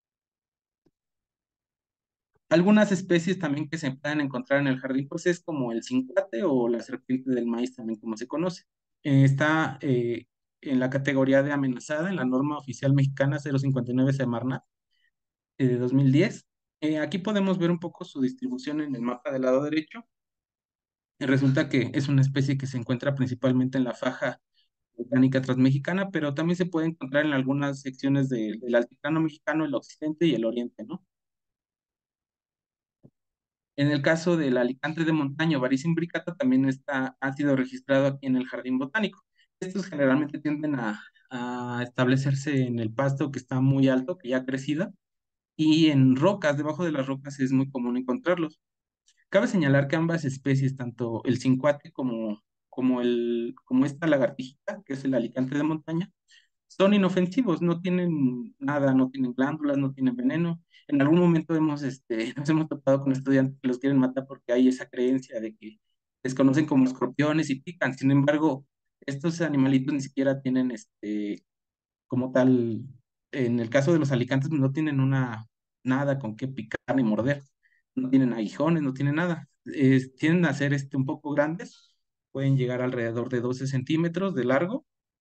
Algunas especies también que se pueden encontrar en el jardín, pues es como el cincate o la serpiente del maíz, también como se conoce. Eh, está eh, en la categoría de amenazada en la norma oficial mexicana cero cincuenta y nueve Semarnat eh, de dos mil diez. Eh, aquí podemos ver un poco su distribución en el mapa del lado derecho. Eh, resulta que es una especie que se encuentra principalmente en la faja botánica transmexicana, pero también se puede encontrar en algunas secciones de- del altiplano mexicano, el occidente y el oriente, ¿no? En el caso del alicante de montaña o Varicin imbricata también está, ha sido registrado aquí en el jardín botánico. Estos generalmente tienden a, a establecerse en el pasto que está muy alto, que ya ha crecido, y en rocas, debajo de las rocas es muy común encontrarlos. Cabe señalar que ambas especies, tanto el cincuate como, como, el, como esta lagartijita, que es el alicante de montaña, son inofensivos, no tienen nada, no tienen glándulas, no tienen veneno. En algún momento hemos, este, nos hemos topado con estudiantes que los quieren matar porque hay esa creencia de que les conocen como escorpiones y pican. Sin embargo, estos animalitos ni siquiera tienen, este, como tal, en el caso de los alicantes, no tienen una, nada con qué picar ni morder. No tienen aguijones, no tienen nada. Es- tienden a ser, este, un poco grandes, pueden llegar alrededor de doce centímetros de largo.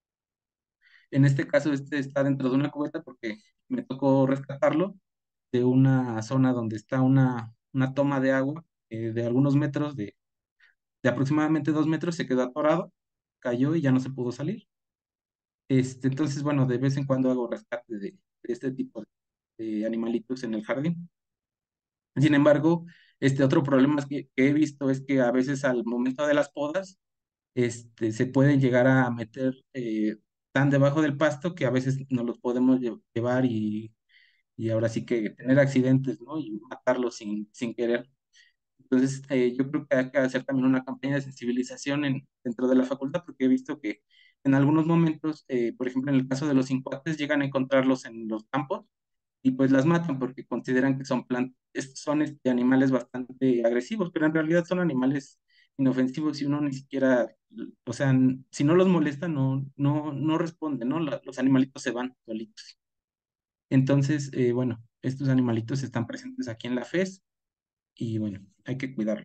En este caso, este está dentro de una cubeta porque me tocó rescatarlo de una zona donde está una, una toma de agua eh, de algunos metros, de, de aproximadamente dos metros, se quedó atorado, cayó y ya no se pudo salir. Este, entonces, bueno, de vez en cuando hago rescate de, de este tipo de animalitos en el jardín. Sin embargo, este otro problema es que, que he visto es que a veces al momento de las podas, este, se pueden llegar a meter eh, tan debajo del pasto que a veces no los podemos lle- llevar y, y ahora sí que tener accidentes, ¿no? Y matarlos sin, sin querer. Entonces, eh, yo creo que hay que hacer también una campaña de sensibilización en, dentro de la facultad, porque he visto que en algunos momentos, eh, por ejemplo, en el caso de los cincuates, llegan a encontrarlos en los campos y pues las matan porque consideran que son, plan- es- son este, animales bastante agresivos, pero en realidad son animales inofensivos y uno ni siquiera, o sea, n- si no los molesta, no, no, no responde, ¿no? La- los animalitos se van solitos. Entonces, eh, bueno, estos animalitos están presentes aquí en la FES y bueno, hay que cuidarlos.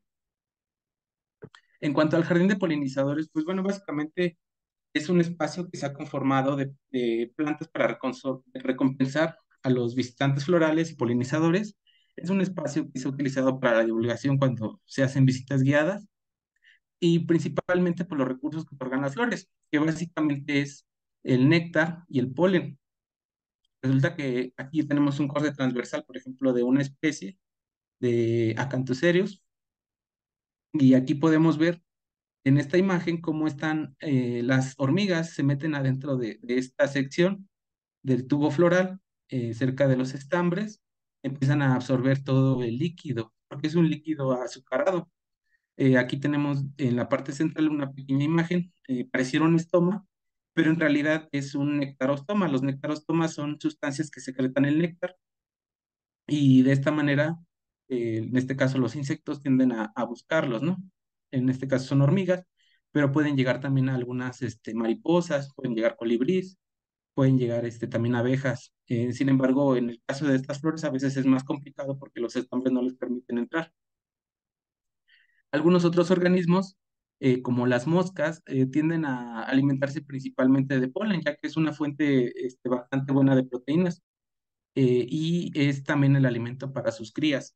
En cuanto al jardín de polinizadores, pues bueno, básicamente es un espacio que se ha conformado de, de plantas para reconso- recompensar a los visitantes florales y polinizadores. Es un espacio que se ha utilizado para la divulgación cuando se hacen visitas guiadas y principalmente por los recursos que otorgan las flores, que básicamente es el néctar y el polen. Resulta que aquí tenemos un corte transversal, por ejemplo, de una especie de Acanthuserius, y aquí podemos ver en esta imagen cómo están eh, las hormigas, se meten adentro de, de esta sección del tubo floral, eh, cerca de los estambres, empiezan a absorber todo el líquido, porque es un líquido azucarado. Eh, aquí tenemos en la parte central una pequeña imagen, eh, pareciera un estoma, pero en realidad es un nectarostoma. Los nectarostomas son sustancias que secretan el néctar y de esta manera, eh, en este caso los insectos tienden a, a buscarlos, ¿no? En este caso son hormigas, pero pueden llegar también a algunas este, mariposas, pueden llegar colibríes, pueden llegar este, también abejas. Eh, sin embargo, en el caso de estas flores a veces es más complicado porque los estambres no les permiten entrar. Algunos otros organismos, eh, como las moscas, eh, tienden a alimentarse principalmente de polen, ya que es una fuente este, bastante buena de proteínas eh, y es también el alimento para sus crías.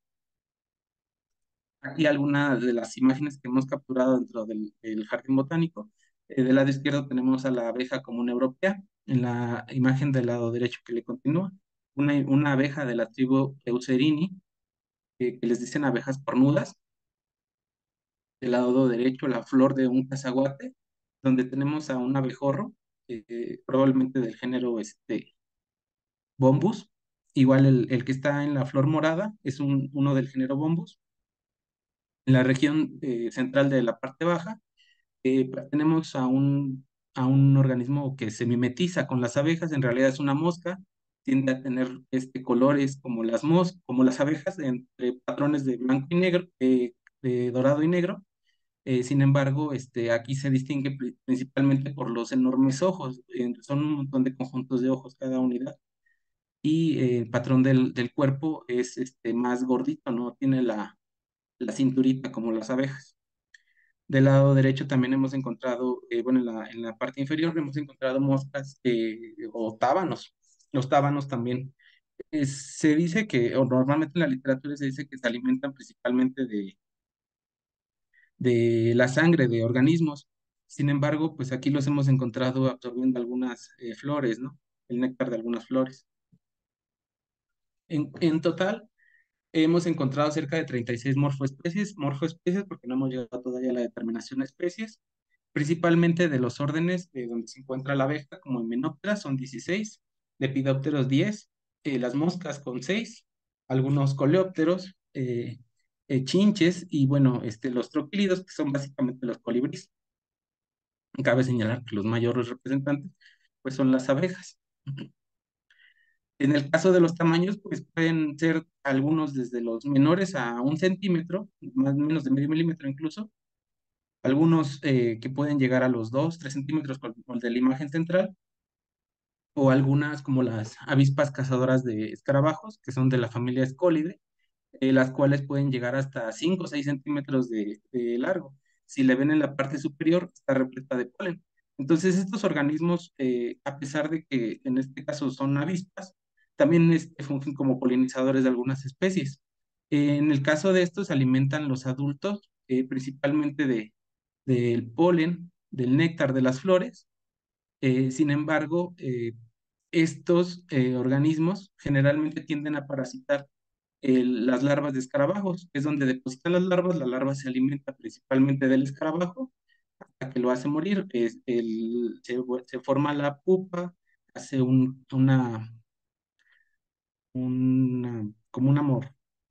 Aquí algunas de las imágenes que hemos capturado dentro del, del jardín botánico. Eh, del lado izquierdo tenemos a la abeja común europea, en la imagen del lado derecho que le continúa, una, una abeja de la tribu Eucerini, eh, que les dicen abejas cornudas. Del lado derecho la flor de un cazaguate, donde tenemos a un abejorro, eh, probablemente del género este, Bombus. Igual el, el que está en la flor morada es un, uno del género Bombus. En la región eh, central de la parte baja eh, pertenecemos a un, a un organismo que se mimetiza con las abejas, en realidad es una mosca, tiende a tener este, colores como las, mos como las abejas, entre patrones de blanco y negro, eh, de dorado y negro. Eh, sin embargo, este, aquí se distingue pri- principalmente por los enormes ojos, eh, son un montón de conjuntos de ojos cada unidad, y eh, el patrón del, del cuerpo es este, más gordito, no tiene la, la cinturita como las abejas. Del lado derecho también hemos encontrado, eh, bueno, en la, en la parte inferior hemos encontrado moscas eh, o tábanos. Los tábanos también. eh, se dice que, o normalmente en la literatura se dice que se alimentan principalmente de, de la sangre de organismos. Sin embargo, pues aquí los hemos encontrado absorbiendo algunas eh, flores, ¿no? El néctar de algunas flores. En, en total, Hemos encontrado cerca de treinta y seis morfoespecies, morfoespecies porque no hemos llegado todavía a la determinación de especies, principalmente de los órdenes de donde se encuentra la abeja, como Hymenoptera, son dieciséis, Lepidópteros diez, eh, las moscas con seis, algunos coleópteros, eh, eh, chinches y bueno, este, los troquílidos, que son básicamente los colibríes. Cabe señalar que los mayores representantes pues son las abejas. En el caso de los tamaños, pues pueden ser algunos desde los menores a un centímetro, más o menos de medio milímetro incluso, algunos eh, que pueden llegar a los dos, tres centímetros con con el de la imagen central, o algunas como las avispas cazadoras de escarabajos, que son de la familia Escolidae, eh, las cuales pueden llegar hasta cinco o seis centímetros de, de largo. Si le ven en la parte superior, está repleta de polen. Entonces, estos organismos, eh, a pesar de que en este caso son avispas, también este, fungen como polinizadores de algunas especies. Eh, en el caso de estos, alimentan los adultos, eh, principalmente de, del polen, del néctar de las flores. Eh, sin embargo, eh, estos eh, organismos generalmente tienden a parasitar el- las larvas de escarabajos, que es donde depositan las larvas. La larva se alimenta principalmente del escarabajo hasta que lo hace morir. Es el, se, vu- se forma la pupa, hace un, una, una, como un amor,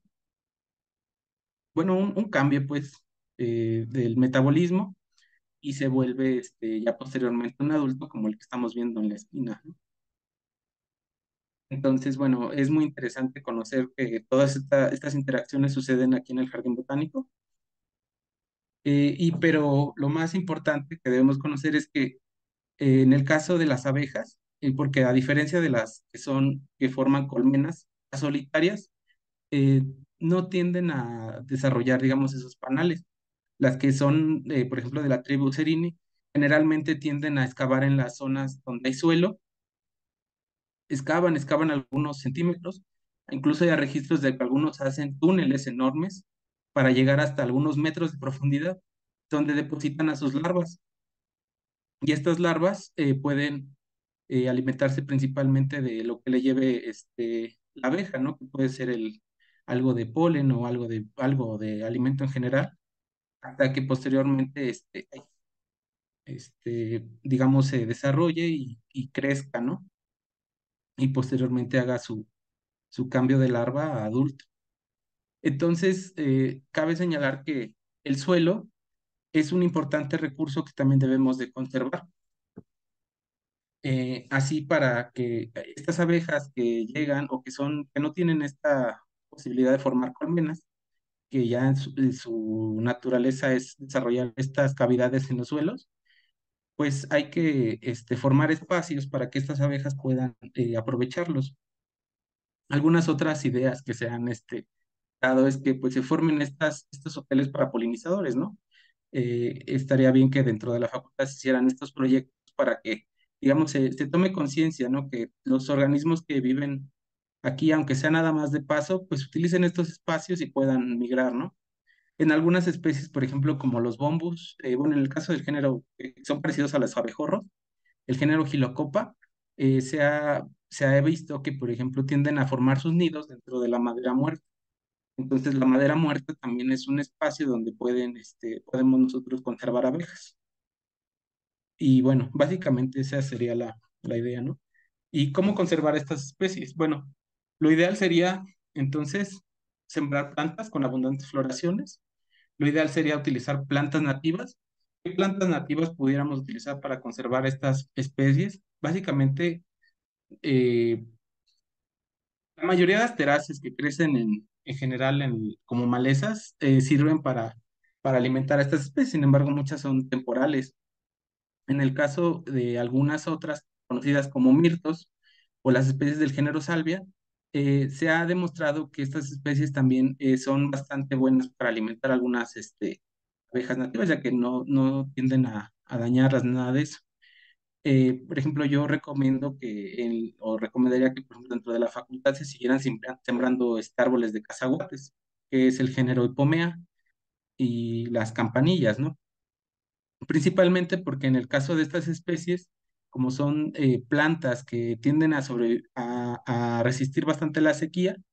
bueno, un, un cambio pues eh, del metabolismo y se vuelve este, ya posteriormente un adulto como el que estamos viendo en la esquina, ¿no? Entonces, bueno, es muy interesante conocer que todas esta- estas interacciones suceden aquí en el Jardín Botánico. Eh, y pero lo más importante que debemos conocer es que eh, en el caso de las abejas, eh, porque a diferencia de las que son, que forman colmenas, las solitarias, eh, no tienden a desarrollar, digamos, esos panales. Las que son, eh, por ejemplo, de la tribu Serini, generalmente tienden a excavar en las zonas donde hay suelo, excavan, excavan algunos centímetros, incluso hay registros de que algunos hacen túneles enormes para llegar hasta algunos metros de profundidad, donde depositan a sus larvas. Y estas larvas eh, pueden eh, alimentarse principalmente de lo que le lleve este, la abeja, ¿no? Que puede ser el, algo de polen o algo de, algo de alimento en general, hasta que posteriormente, este, este, digamos, se desarrolle y, y crezca, ¿no? Y posteriormente haga su, su cambio de larva a adulto. Entonces, eh, cabe señalar que el suelo es un importante recurso que también debemos de conservar. Eh, así para que estas abejas que llegan o que son, que no tienen esta posibilidad de formar colmenas, que ya en su, en su naturaleza es desarrollar estas cavidades en los suelos, pues hay que este, formar espacios para que estas abejas puedan eh, aprovecharlos. Algunas otras ideas que se han este, dado es que pues se formen estas, estos hoteles para polinizadores, ¿no? Eh, estaría bien que dentro de la facultad se hicieran estos proyectos para que, digamos, se, se tome conciencia, ¿no? Que los organismos que viven aquí, aunque sea nada más de paso, pues utilicen estos espacios y puedan migrar, ¿no? En algunas especies, por ejemplo, como los bombus, eh, bueno, en el caso del género, eh, son parecidos a los abejorros, el género Gilocopa, eh, se ha, se ha visto que, por ejemplo, tienden a formar sus nidos dentro de la madera muerta. Entonces, la madera muerta también es un espacio donde pueden, este, podemos nosotros conservar abejas. Y bueno, básicamente esa sería la, la idea, ¿no? ¿Y cómo conservar estas especies? Bueno, lo ideal sería entonces sembrar plantas con abundantes floraciones. Lo ideal sería utilizar plantas nativas. ¿Qué plantas nativas pudiéramos utilizar para conservar estas especies? Básicamente, eh, la mayoría de las teráceas que crecen en, en general en, como malezas eh, sirven para, para alimentar a estas especies. Sin embargo, muchas son temporales. En el caso de algunas otras conocidas como mirtos o las especies del género Salvia, eh, se ha demostrado que estas especies también eh, son bastante buenas para alimentar algunas este, abejas nativas, ya que no, no tienden a, a dañarlas, nada de eso. Eh, por ejemplo, yo recomiendo que, el- o recomendaría que, por ejemplo, dentro de la facultad se siguieran siembra- sembrando este, árboles de cazahuates, que es el género Hipomea, y las campanillas, ¿no? Principalmente porque en el caso de estas especies, como son eh, plantas que tienden a, sobre, a, a resistir bastante la sequía,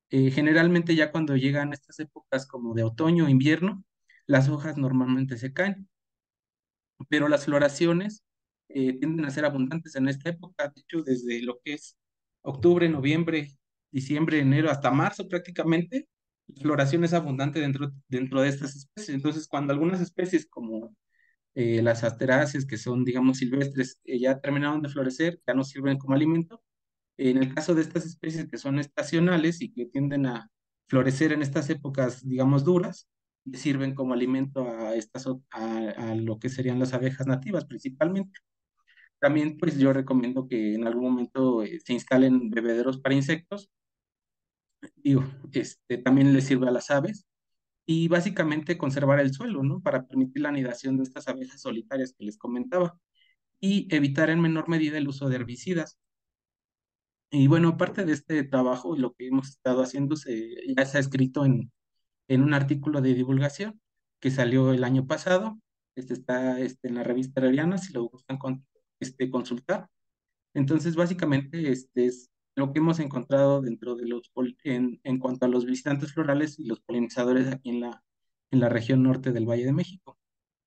Eh, generalmente ya cuando llegan estas épocas como de otoño o invierno, las hojas normalmente se caen, pero las floraciones eh, tienden a ser abundantes en esta época. De hecho, desde lo que es octubre, noviembre, diciembre, enero, hasta marzo prácticamente, la floración es abundante dentro, dentro de estas especies. Entonces, cuando algunas especies como eh, las asteráceas, que son, digamos, silvestres, eh, ya terminaron de florecer, ya no sirven como alimento. En el caso de estas especies que son estacionales y que tienden a florecer en estas épocas, digamos, duras, sirven como alimento a, estas, o- a, a lo que serían las abejas nativas principalmente. También, pues yo recomiendo que en algún momento eh, se instalen bebederos para insectos. Digo, este, también les sirve a las aves y básicamente conservar el suelo, ¿no? Para permitir la anidación de estas abejas solitarias que les comentaba y evitar en menor medida el uso de herbicidas. Y bueno, aparte de este trabajo, lo que hemos estado haciendo se, ya se ha escrito en, en un artículo de divulgación que salió el año pasado. Este está este, en la revista Herediana, si lo gustan con, este, consultar. Entonces, básicamente, este es lo que hemos encontrado dentro de los, pol- en, en cuanto a los visitantes florales y los polinizadores aquí en la, en la región norte del Valle de México.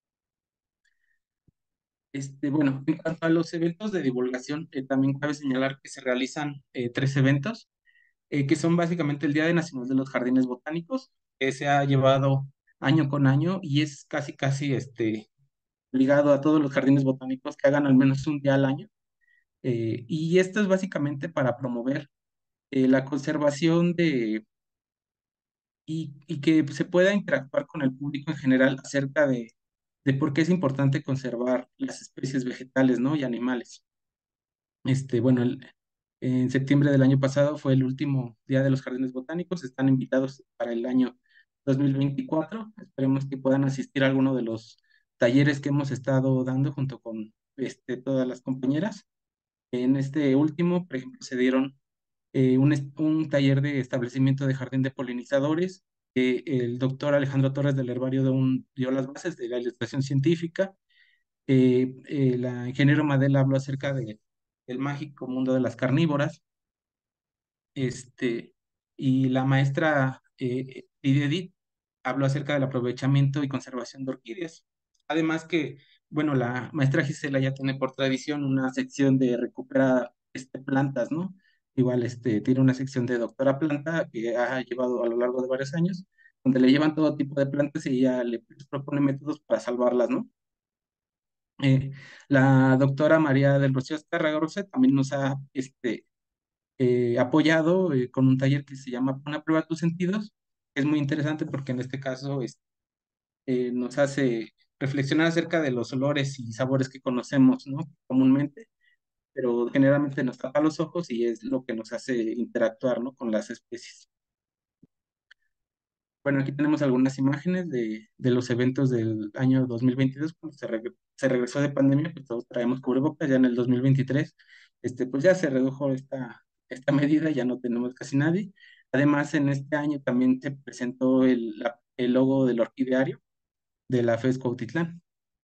Este, bueno, en cuanto a los eventos de divulgación, eh, también cabe señalar que se realizan eh, tres eventos eh, que son básicamente el Día de Nacional de los Jardines Botánicos, que se ha llevado año con año y es casi, casi este, ligado a todos los jardines botánicos que hagan al menos un día al año. Eh, y esto es básicamente para promover eh, la conservación de, y, y que se pueda interactuar con el público en general acerca de, de por qué es importante conservar las especies vegetales, ¿no? Y animales. Este, bueno, el- en septiembre del año pasado fue el último día de los jardines botánicos. Están invitados para el año dos mil veinticuatro. Esperemos que puedan asistir a alguno de los talleres que hemos estado dando junto con este, todas las compañeras. En este último, por ejemplo, se dieron eh, un, es- un taller de establecimiento de jardín de polinizadores. Eh, el doctor Alejandro Torres del Herbario de un- dio las bases de la ilustración científica. Eh, eh, la ingeniero Madela habló acerca de el mágico mundo de las carnívoras, este, y la maestra eh, Edith habló acerca del aprovechamiento y conservación de orquídeas. Además que, bueno, la maestra Gisela ya tiene por tradición una sección de recuperar este, plantas, ¿no? Igual este, tiene una sección de doctora planta que ha llevado a lo largo de varios años, donde le llevan todo tipo de plantas y ella le propone métodos para salvarlas, ¿no? Eh, la doctora María del Rocío Estarragorce también nos ha este, eh, apoyado eh, con un taller que se llama Pon a prueba tus sentidos. Es muy interesante porque en este caso es- eh, nos hace reflexionar acerca de los olores y sabores que conocemos, ¿no? Comúnmente, pero generalmente nos tapa los ojos y es lo que nos hace interactuar, ¿no? Con las especies. Bueno, aquí tenemos algunas imágenes de, de los eventos del año dos mil veintidós, cuando se, regre- se regresó de pandemia, pues todos traemos cubrebocas, ya en el dos mil veintitrés, este, pues ya se redujo esta, esta medida, ya no tenemos casi nadie. Además, en este año también se presentó el, la- el logo del orquideario de la FES Cuautitlán.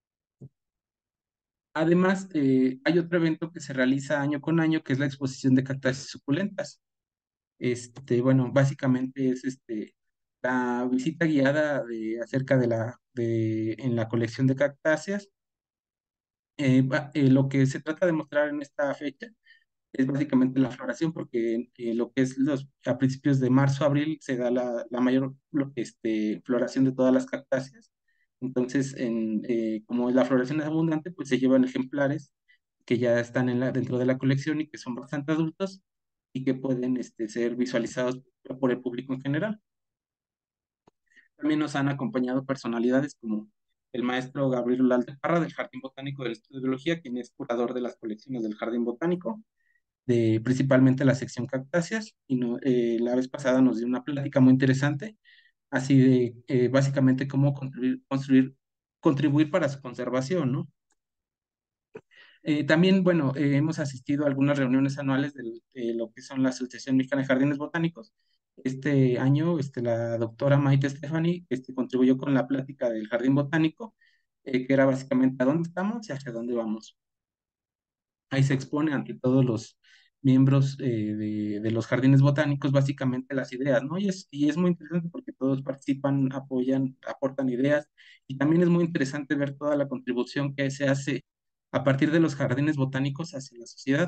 Además, eh, hay otro evento que se realiza año con año, que es la exposición de cactáceas suculentas. Este, bueno, básicamente es este, la visita guiada de, acerca de la, de, en la colección de cactáceas. Eh, ba- eh, lo que se trata de mostrar en esta fecha es básicamente la floración, porque eh, lo que es los, a principios de marzo, abril, se da la, la mayor lo- este, floración de todas las cactáceas. Entonces, en, eh, como la floración es abundante, pues se llevan ejemplares que ya están en la, dentro de la colección y que son bastante adultos y que pueden este, ser visualizados por el público en general. También nos han acompañado personalidades como el maestro Gabriel Lalde Parra del Jardín Botánico del Estudio de Biología, quien es curador de las colecciones del Jardín Botánico, de principalmente la sección cactáceas, y no- eh, la vez pasada nos dio una plática muy interesante, así de eh, básicamente cómo construir, construir, contribuir para su conservación, ¿no? Eh, también, bueno, eh, hemos asistido a algunas reuniones anuales de, de lo que son la Asociación Mexicana de Jardines Botánicos. Este año, este, la doctora Maite Stephanie este, contribuyó con la plática del Jardín Botánico, eh, que era básicamente a dónde estamos y hacia dónde vamos. Ahí se expone ante todos los miembros eh, de, de los jardines botánicos básicamente las ideas, ¿no? Y es, y es muy interesante porque todos participan, apoyan, aportan ideas y también es muy interesante ver toda la contribución que se hace a partir de los jardines botánicos hacia la sociedad.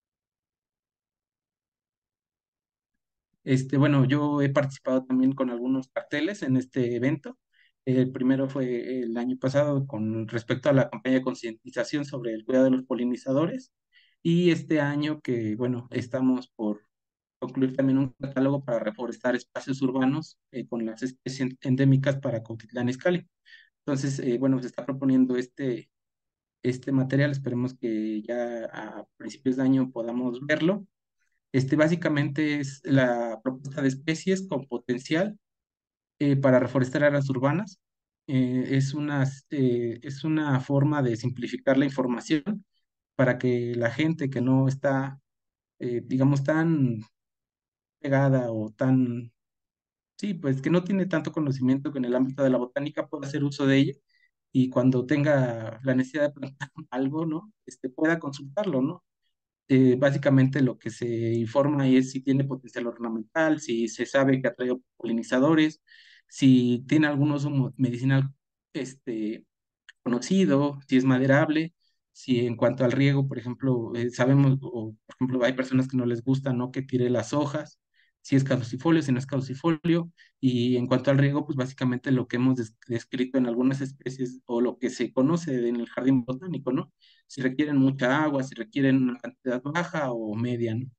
Este, bueno, yo he participado también con algunos carteles en este evento. El primero fue el año pasado con respecto a la campaña de concientización sobre el cuidado de los polinizadores. Y este año que, bueno, estamos por concluir también un catálogo para reforestar espacios urbanos eh, con las especies endémicas para Cuautitlán Izcalli. Entonces, eh, bueno, se está proponiendo este, este material. Esperemos que ya a principios de año podamos verlo. Este básicamente es la propuesta de especies con potencial eh, para reforestar áreas urbanas. Eh, es una, eh, es una forma de simplificar la información para que la gente que no está, eh, digamos, tan pegada o tan, sí, pues que no tiene tanto conocimiento en el ámbito de la botánica pueda hacer uso de ella y cuando tenga la necesidad de plantar algo, ¿no? Este, pueda consultarlo, ¿no? Eh, básicamente lo que se informa es si tiene potencial ornamental, si se sabe que atrae polinizadores, si tiene algún uso mo- medicinal este, conocido, si es maderable, si en cuanto al riego, por ejemplo, eh, sabemos, o por ejemplo, hay personas que no les gusta, ¿no? Que tire las hojas, si es caducifolio, si no es caducifolio, y en cuanto al riego, pues básicamente lo que hemos des- descrito en algunas especies o lo que se conoce en el jardín botánico, ¿no? Si requieren mucha agua, si requieren una cantidad baja o media, ¿no?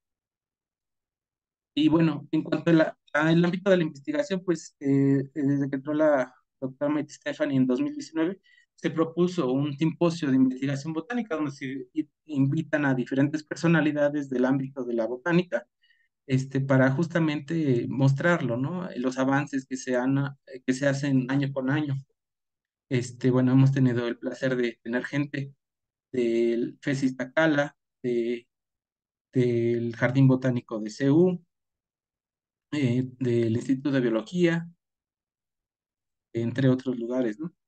Y bueno, en cuanto a la- al ámbito de la investigación, pues eh, eh, desde que entró la doctora Maite Stephanie en dos mil diecinueve, se propuso un simposio de investigación botánica donde se i- invitan a diferentes personalidades del ámbito de la botánica, este, para justamente mostrarlo, ¿no? Los avances que se, han, eh, que se hacen año con año. Este, bueno, hemos tenido el placer de tener gente del FESIS Tacala, de, del Jardín Botánico de C U, eh, del Instituto de Biología, entre otros lugares, ¿no?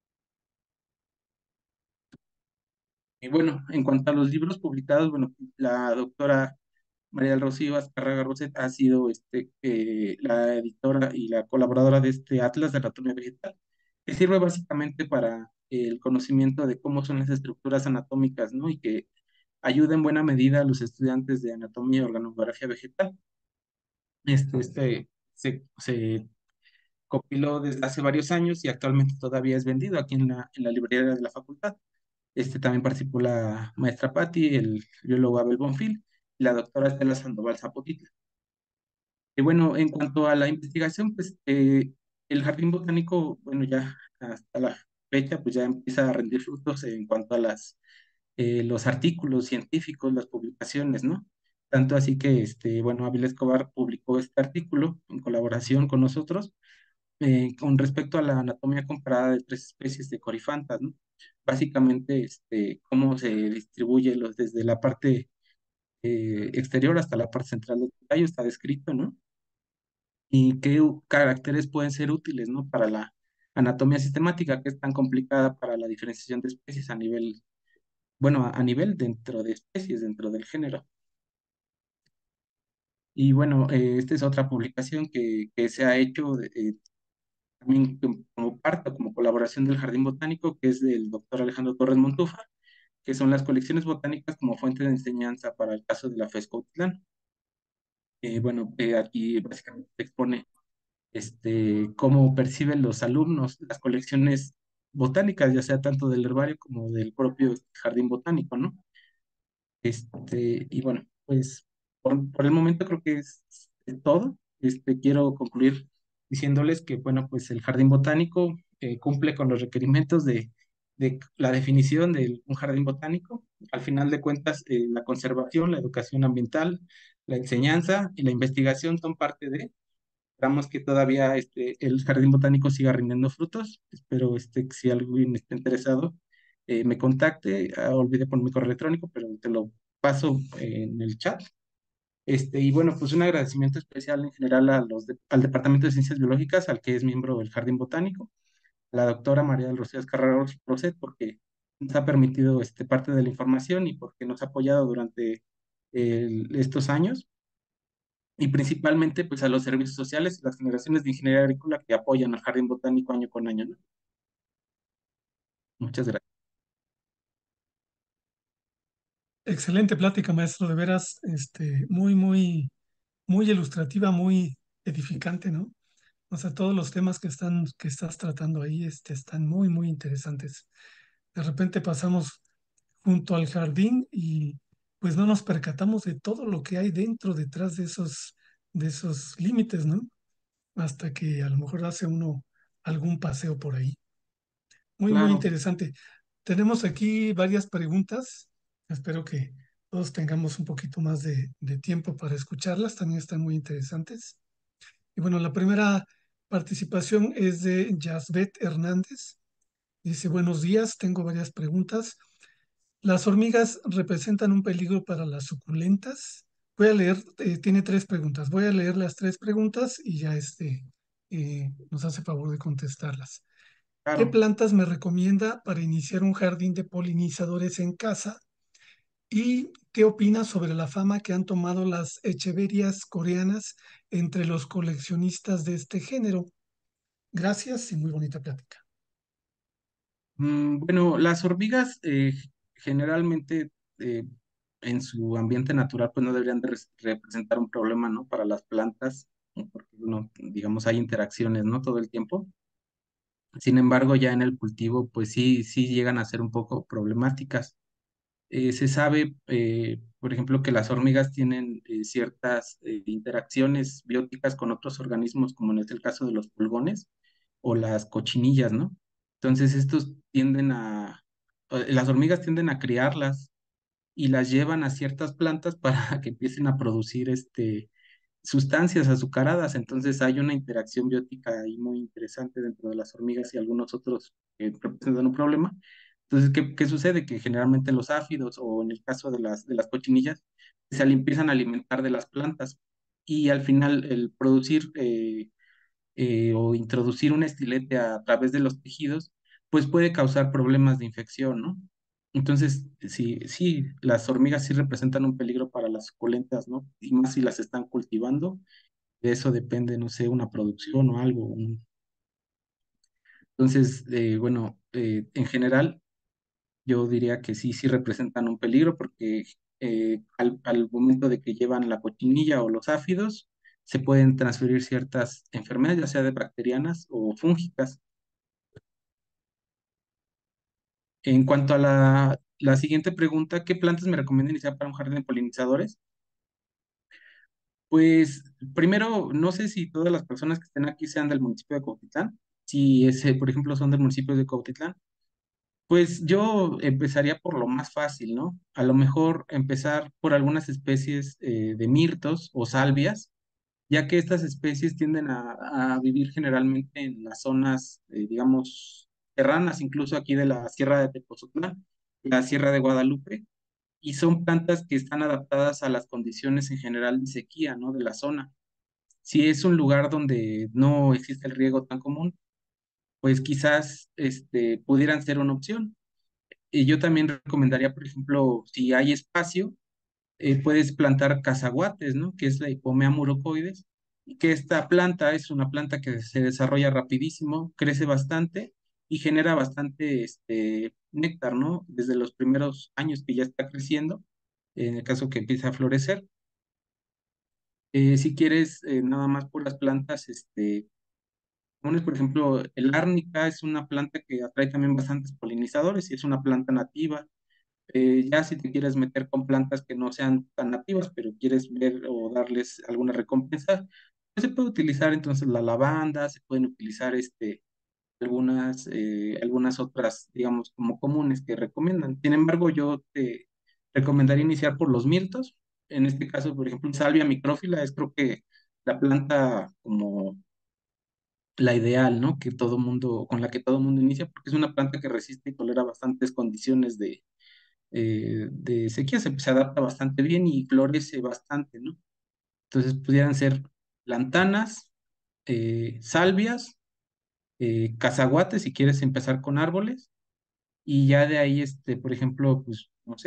Y bueno, en cuanto a los libros publicados, bueno, la doctora María del Rocío Azcárraga Roset ha sido este, eh, la editora y la colaboradora de este Atlas de Anatomía Vegetal, que sirve básicamente para el conocimiento de cómo son las estructuras anatómicas, ¿no? Y que ayuda en buena medida a los estudiantes de anatomía y organografía vegetal. Este, este se, se compiló desde hace varios años y actualmente todavía es vendido aquí en la, en la librería de la facultad. Este también participó la maestra Patti, el biólogo Abel Bonfil y la doctora Estela Sandoval Zapotitla. Y bueno, en cuanto a la investigación, pues eh, el jardín botánico, bueno, ya hasta la fecha, pues ya empieza a rendir frutos en cuanto a las, eh, los artículos científicos, las publicaciones, ¿no? Tanto así que, este, bueno, Ávila Escobar publicó este artículo en colaboración con nosotros eh, con respecto a la anatomía comparada de tres especies de corifantas, ¿no? Básicamente, este, cómo se distribuye los, desde la parte eh, exterior hasta la parte central del tallo, está descrito, ¿no? Y qué u- caracteres pueden ser útiles, ¿no? Para la anatomía sistemática, que es tan complicada para la diferenciación de especies a nivel, bueno, a, a nivel dentro de especies, dentro del género. Y bueno, eh, esta es otra publicación que, que se ha hecho eh, también com- como parte o como colaboración del Jardín Botánico, que es del doctor Alejandro Torres Montúfar, que son las colecciones botánicas como fuente de enseñanza para el caso de la FES Cuautitlán. Eh, bueno, eh, aquí básicamente se expone este, cómo perciben los alumnos las colecciones botánicas, ya sea tanto del herbario como del propio jardín botánico, ¿no? Este, y bueno, pues por, por el momento creo que es todo. Este, quiero concluir diciéndoles que, bueno, pues el jardín botánico eh, cumple con los requerimientos de, de la definición de un jardín botánico. Al final de cuentas, eh, la conservación, la educación ambiental, la enseñanza y la investigación son parte de. Esperamos que todavía este, el jardín botánico siga rindiendo frutos. Espero este, que si alguien está interesado, eh, me contacte. Ah, olvidé poner mi correo electrónico, pero te lo paso en el chat. Este, y bueno, pues un agradecimiento especial en general a los de- al Departamento de Ciencias Biológicas, al que es miembro del Jardín Botánico, a la doctora María del Rocío Carrero Roset, porque nos ha permitido este, parte de la información y porque nos ha apoyado durante el- estos años y principalmente pues a los servicios sociales y las generaciones de ingeniería agrícola que apoyan al jardín botánico año con año, ¿no? Muchas gracias. Excelente plática, maestro, de veras, este, muy, muy, muy ilustrativa, muy edificante, ¿no? O sea, todos los temas que están, que estás tratando ahí, este, están muy, muy interesantes. De repente pasamos junto al jardín y pues no nos percatamos de todo lo que hay dentro, detrás de esos, de esos límites, ¿no? Hasta que a lo mejor hace uno algún paseo por ahí. Muy, muy Claro. interesante. Tenemos aquí varias preguntas. Espero que todos tengamos un poquito más de, de tiempo para escucharlas. También están muy interesantes. Y bueno, la primera participación es de Yasbet Hernández. Dice, buenos días, tengo varias preguntas. ¿Las hormigas representan un peligro para las suculentas? Voy a leer, eh, tiene tres preguntas. Voy a leer las tres preguntas y ya este, eh, nos hace favor de contestarlas. ¿Qué Claro. plantas me recomienda para iniciar un jardín de polinizadores en casa? ¿Y qué opina sobre la fama que han tomado las echeverias coreanas entre los coleccionistas de este género? Gracias y muy bonita plática. Mm, bueno, las hormigas eh, generalmente eh, en su ambiente natural pues no deberían de res- representar un problema, ¿no? Para las plantas, ¿no? Porque, bueno, digamos, hay interacciones, ¿no? Todo el tiempo. Sin embargo, ya en el cultivo pues sí, sí llegan a ser un poco problemáticas. Eh, se sabe, eh, por ejemplo, que las hormigas tienen eh, ciertas eh, interacciones bióticas con otros organismos, como en este el caso de los pulgones o las cochinillas, ¿no? Entonces, estos tienden a, eh, las hormigas tienden a criarlas y las llevan a ciertas plantas para que empiecen a producir este, sustancias azucaradas. Entonces, hay una interacción biótica ahí muy interesante dentro de las hormigas y algunos otros que representan un problema. Entonces, ¿qué, qué sucede? Que generalmente los áfidos o en el caso de las, de las cochinillas se ali- empiezan a alimentar de las plantas y al final el producir eh, eh, o introducir un estilete a través de los tejidos, pues puede causar problemas de infección, ¿no? Entonces, sí, sí, las hormigas sí representan un peligro para las suculentas, ¿no? Y más si las están cultivando, de eso depende, no sé, una producción o algo. un- Entonces, eh, bueno, eh, en general, yo diría que sí, sí representan un peligro porque eh, al, al momento de que llevan la cochinilla o los áfidos, se pueden transferir ciertas enfermedades, ya sea de bacterianas o fúngicas. En cuanto a la, la siguiente pregunta, ¿qué plantas me recomiendan iniciar para un jardín de polinizadores? Pues primero, no sé si todas las personas que estén aquí sean del municipio de Cuautitlán. Si ese, por ejemplo, son del municipio de Cuautitlán, pues yo empezaría por lo más fácil, ¿no? A lo mejor empezar por algunas especies eh, de mirtos o salvias, ya que estas especies tienden a, a vivir generalmente en las zonas, eh, digamos, serranas, incluso aquí de la Sierra de Tepozotlán, la Sierra de Guadalupe, y son plantas que están adaptadas a las condiciones en general de sequía, ¿no? De la zona. Si es un lugar donde no existe el riego tan común, pues quizás este, pudieran ser una opción. Y yo también recomendaría, por ejemplo, si hay espacio, eh, puedes plantar cazaguates, ¿no? Que es la Hipomea murocoides, y que esta planta es una planta que se desarrolla rapidísimo, crece bastante y genera bastante este, néctar, ¿no? Desde los primeros años que ya está creciendo, en el caso que empieza a florecer. Eh, si quieres eh, nada más por las plantas, este, comunes, por ejemplo, el árnica es una planta que atrae también bastantes polinizadores y es una planta nativa. Eh, ya si te quieres meter con plantas que no sean tan nativas, pero quieres ver o darles alguna recompensa, pues se puede utilizar entonces la lavanda, se pueden utilizar este, algunas, eh, algunas otras, digamos, como comunes que recomiendan. Sin embargo, yo te recomendaría iniciar por los mirtos. En este caso, por ejemplo, Salvia micrófila es creo que la planta como la ideal, ¿no? Que todo mundo, con la que todo mundo inicia, porque es una planta que resiste y tolera bastantes condiciones de eh, de sequía, se, se adapta bastante bien y florece bastante, ¿no? Entonces pudieran ser lantanas, eh, salvias, eh, cazaguates, si quieres empezar con árboles, y ya de ahí, este, por ejemplo, pues, no sé,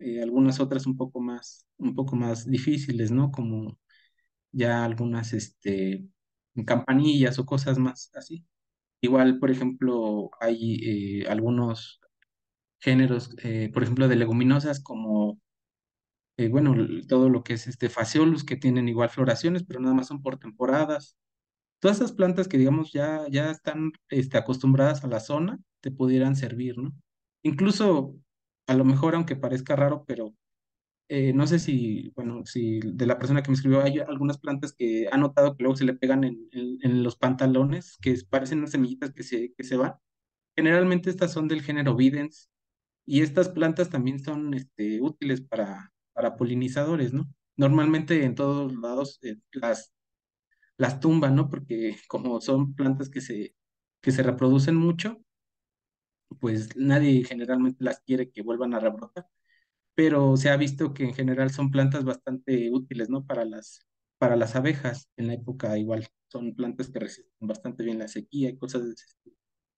eh, algunas otras un poco más, un poco más difíciles, ¿no? Como ya algunas, este, campanillas o cosas más así. Igual, por ejemplo, hay eh, algunos géneros, eh, por ejemplo, de leguminosas como, eh, bueno, l- todo lo que es este Phaseolus, que tienen igual floraciones, pero nada más son por temporadas. Todas esas plantas que, digamos, ya, ya están este, acostumbradas a la zona, te pudieran servir, ¿no? Incluso, a lo mejor, aunque parezca raro, pero eh, no sé si, bueno, si de la persona que me escribió hay algunas plantas que ha notado que luego se le pegan en, en- en los pantalones, que es- parecen unas semillitas que se, que se van. Generalmente estas son del género Videns y estas plantas también son este, útiles para, para polinizadores, ¿no? Normalmente en todos lados eh, las, las tumban, ¿no? Porque como son plantas que se, que se reproducen mucho, pues nadie generalmente las quiere que vuelvan a rebrotar, pero se ha visto que en general son plantas bastante útiles, ¿no? Para las, para las abejas en la época igual. Son plantas que resisten bastante bien la sequía y cosas de ese estilo.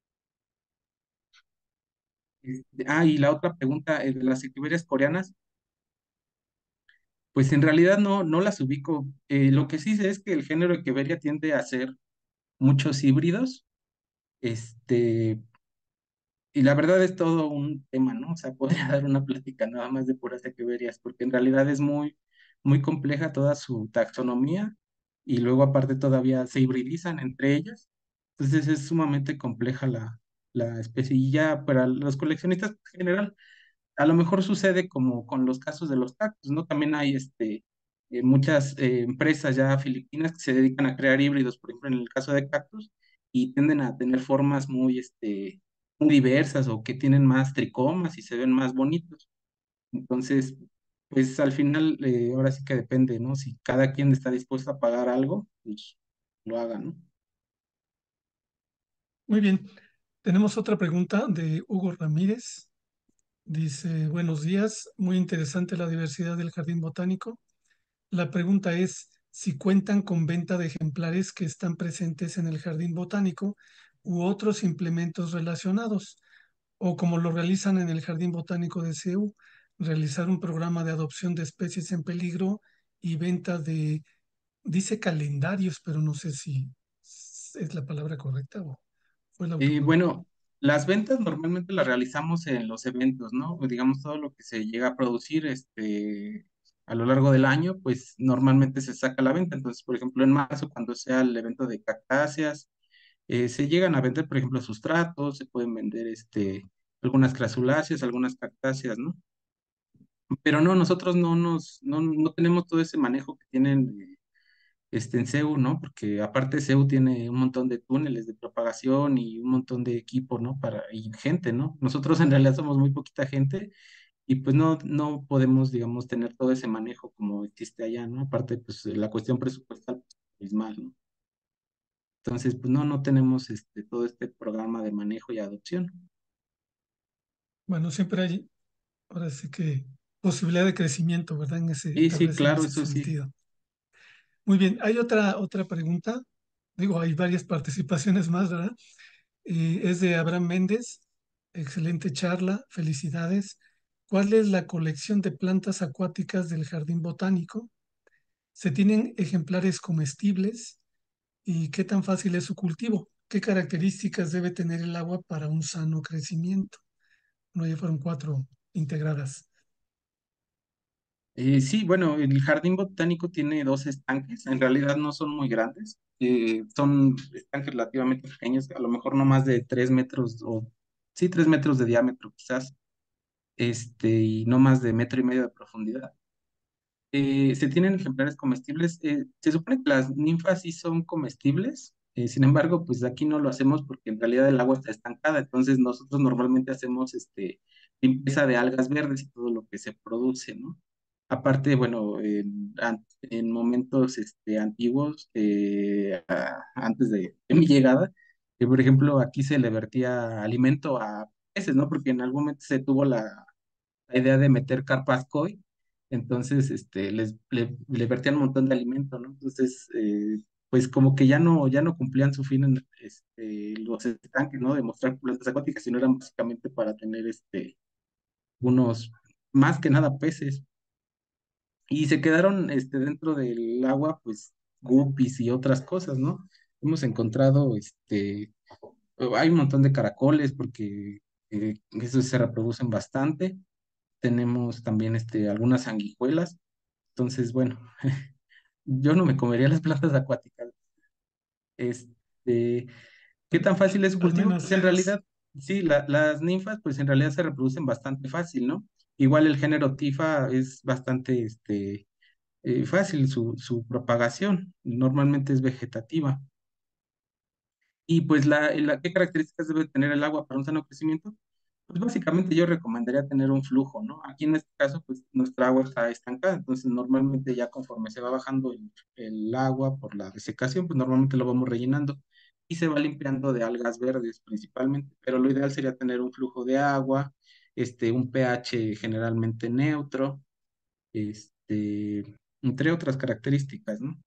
Este, Ah, y la otra pregunta, eh, de las equiverias coreanas, pues en realidad no, no las ubico. Eh, lo que sí sé es que el género Echeveria tiende a hacer muchos híbridos, este, y la verdad es todo un tema, ¿no? O sea, podría dar una plática nada más de puras equiverias, porque en realidad es muy, muy compleja toda su taxonomía y luego aparte todavía se hibridizan entre ellas. Entonces es sumamente compleja la, la especie. Y ya para los coleccionistas en general, a lo mejor sucede como con los casos de los cactus, ¿no? También hay este, eh, muchas eh, empresas ya filipinas que se dedican a crear híbridos, por ejemplo, en el caso de cactus, y tienden a tener formas muy, este, muy diversas o que tienen más tricomas y se ven más bonitos. Entonces, pues al final, eh, ahora sí que depende, ¿no? Si cada quien está dispuesto a pagar algo, pues lo haga, ¿no? Muy bien. Tenemos otra pregunta de Hugo Ramírez. Dice, buenos días, muy interesante la diversidad del jardín botánico. La pregunta es si cuentan con venta de ejemplares que están presentes en el jardín botánico u otros implementos relacionados, o como lo realizan en el jardín botánico de C E U, realizar un programa de adopción de especies en peligro y venta de, dice calendarios, pero no sé si es la palabra correcta o fue el Eh, autor. bueno, las ventas normalmente las realizamos en los eventos, ¿no? Digamos, todo lo que se llega a producir este, a lo largo del año, pues normalmente se saca a la venta. Entonces, por ejemplo, en marzo, cuando sea el evento de cactáceas, eh, se llegan a vender, por ejemplo, sustratos, se pueden vender este, algunas crasuláceas, algunas cactáceas, ¿no? Pero no, nosotros no nos, no, no tenemos todo ese manejo que tienen eh, este, en C E U, ¿no? Porque aparte C E U tiene un montón de túneles de propagación y un montón de equipo, ¿no? Para, y gente, ¿no? Nosotros en realidad somos muy poquita gente y pues no, no podemos, digamos, tener todo ese manejo como existe allá, ¿no? Aparte, pues la cuestión presupuestal es mal, ¿no? Entonces, pues no, no tenemos este, todo este programa de manejo y adopción. Bueno, siempre hay, ahora sí que posibilidad de crecimiento, ¿verdad? En ese, Y tal sí, vez en claro, ese eso sí. sentido. Muy bien, hay otra, otra pregunta. Digo, hay varias participaciones más, ¿verdad? Eh, es de Abraham Méndez. Excelente charla, felicidades. ¿Cuál es la colección de plantas acuáticas del jardín botánico? ¿Se tienen ejemplares comestibles? ¿Y qué tan fácil es su cultivo? ¿Qué características debe tener el agua para un sano crecimiento? No, ya fueron cuatro integradas. Eh, sí, bueno, el jardín botánico tiene dos estanques, en realidad no son muy grandes, eh, son estanques relativamente pequeños, a lo mejor no más de tres metros o sí, tres metros de diámetro quizás, este, y no más de metro y medio de profundidad. Eh, se tienen ejemplares comestibles, eh, se supone que las ninfas sí son comestibles, eh, sin embargo, pues aquí no lo hacemos porque en realidad el agua está estancada, entonces nosotros normalmente hacemos este, limpieza de algas verdes y todo lo que se produce, ¿no? Aparte, bueno, en, an- en momentos este, antiguos, eh, a- antes de, de mi llegada, que por ejemplo aquí se le vertía alimento a peces, ¿no? Porque en algún momento se tuvo la, la idea de meter carpas koi, entonces este, les, le, le vertían un montón de alimento, ¿no? Entonces, eh, pues como que ya no, ya no cumplían su fin en este, los estanques, ¿no? De mostrar plantas acuáticas, sino eran básicamente para tener este, unos más que nada peces. Y se quedaron este, dentro del agua, pues, guppies y otras cosas, ¿no? Hemos encontrado, este, hay un montón de caracoles porque eh, esos se reproducen bastante. Tenemos también este, algunas sanguijuelas. Entonces, bueno, yo no me comería las plantas acuáticas. Este, ¿qué tan fácil es su Al cultivo? menos Pues en ellas. realidad, sí, la- las ninfas, pues en realidad se reproducen bastante fácil, ¿no? Igual el género Tifa es bastante, este, eh, fácil su, su propagación, normalmente es vegetativa. Y pues, la, la- ¿qué características debe tener el agua para un sano crecimiento? Pues básicamente yo recomendaría tener un flujo, ¿no? Aquí en este caso, pues nuestra agua está estancada, entonces normalmente ya conforme se va bajando el, el agua por la desecación, pues normalmente lo vamos rellenando y se va limpiando de algas verdes principalmente, pero lo ideal sería tener un flujo de agua, este, un pH generalmente neutro, este, entre otras características, ¿no?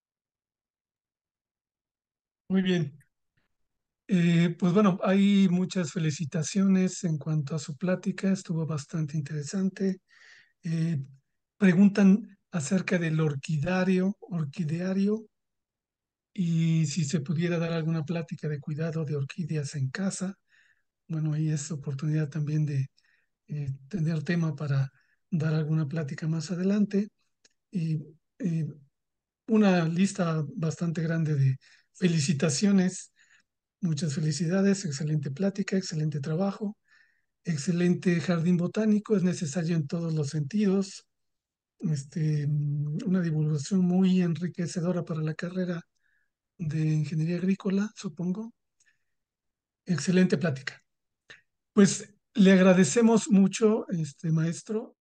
Muy bien. Eh, pues bueno, hay muchas felicitaciones en cuanto a su plática, estuvo bastante interesante. Eh, Preguntan acerca del orquidario, orquideario y si se pudiera dar alguna plática de cuidado de orquídeas en casa. Bueno, ahí es oportunidad también de eh, tener tema para dar alguna plática más adelante. Y eh, una lista bastante grande de felicitaciones. Muchas felicidades, excelente plática, excelente trabajo, excelente jardín botánico, es necesario en todos los sentidos. Este, mm, una divulgación muy enriquecedora para la carrera de ingeniería agrícola, supongo. Excelente plática. Pues le agradecemos mucho, este maestro.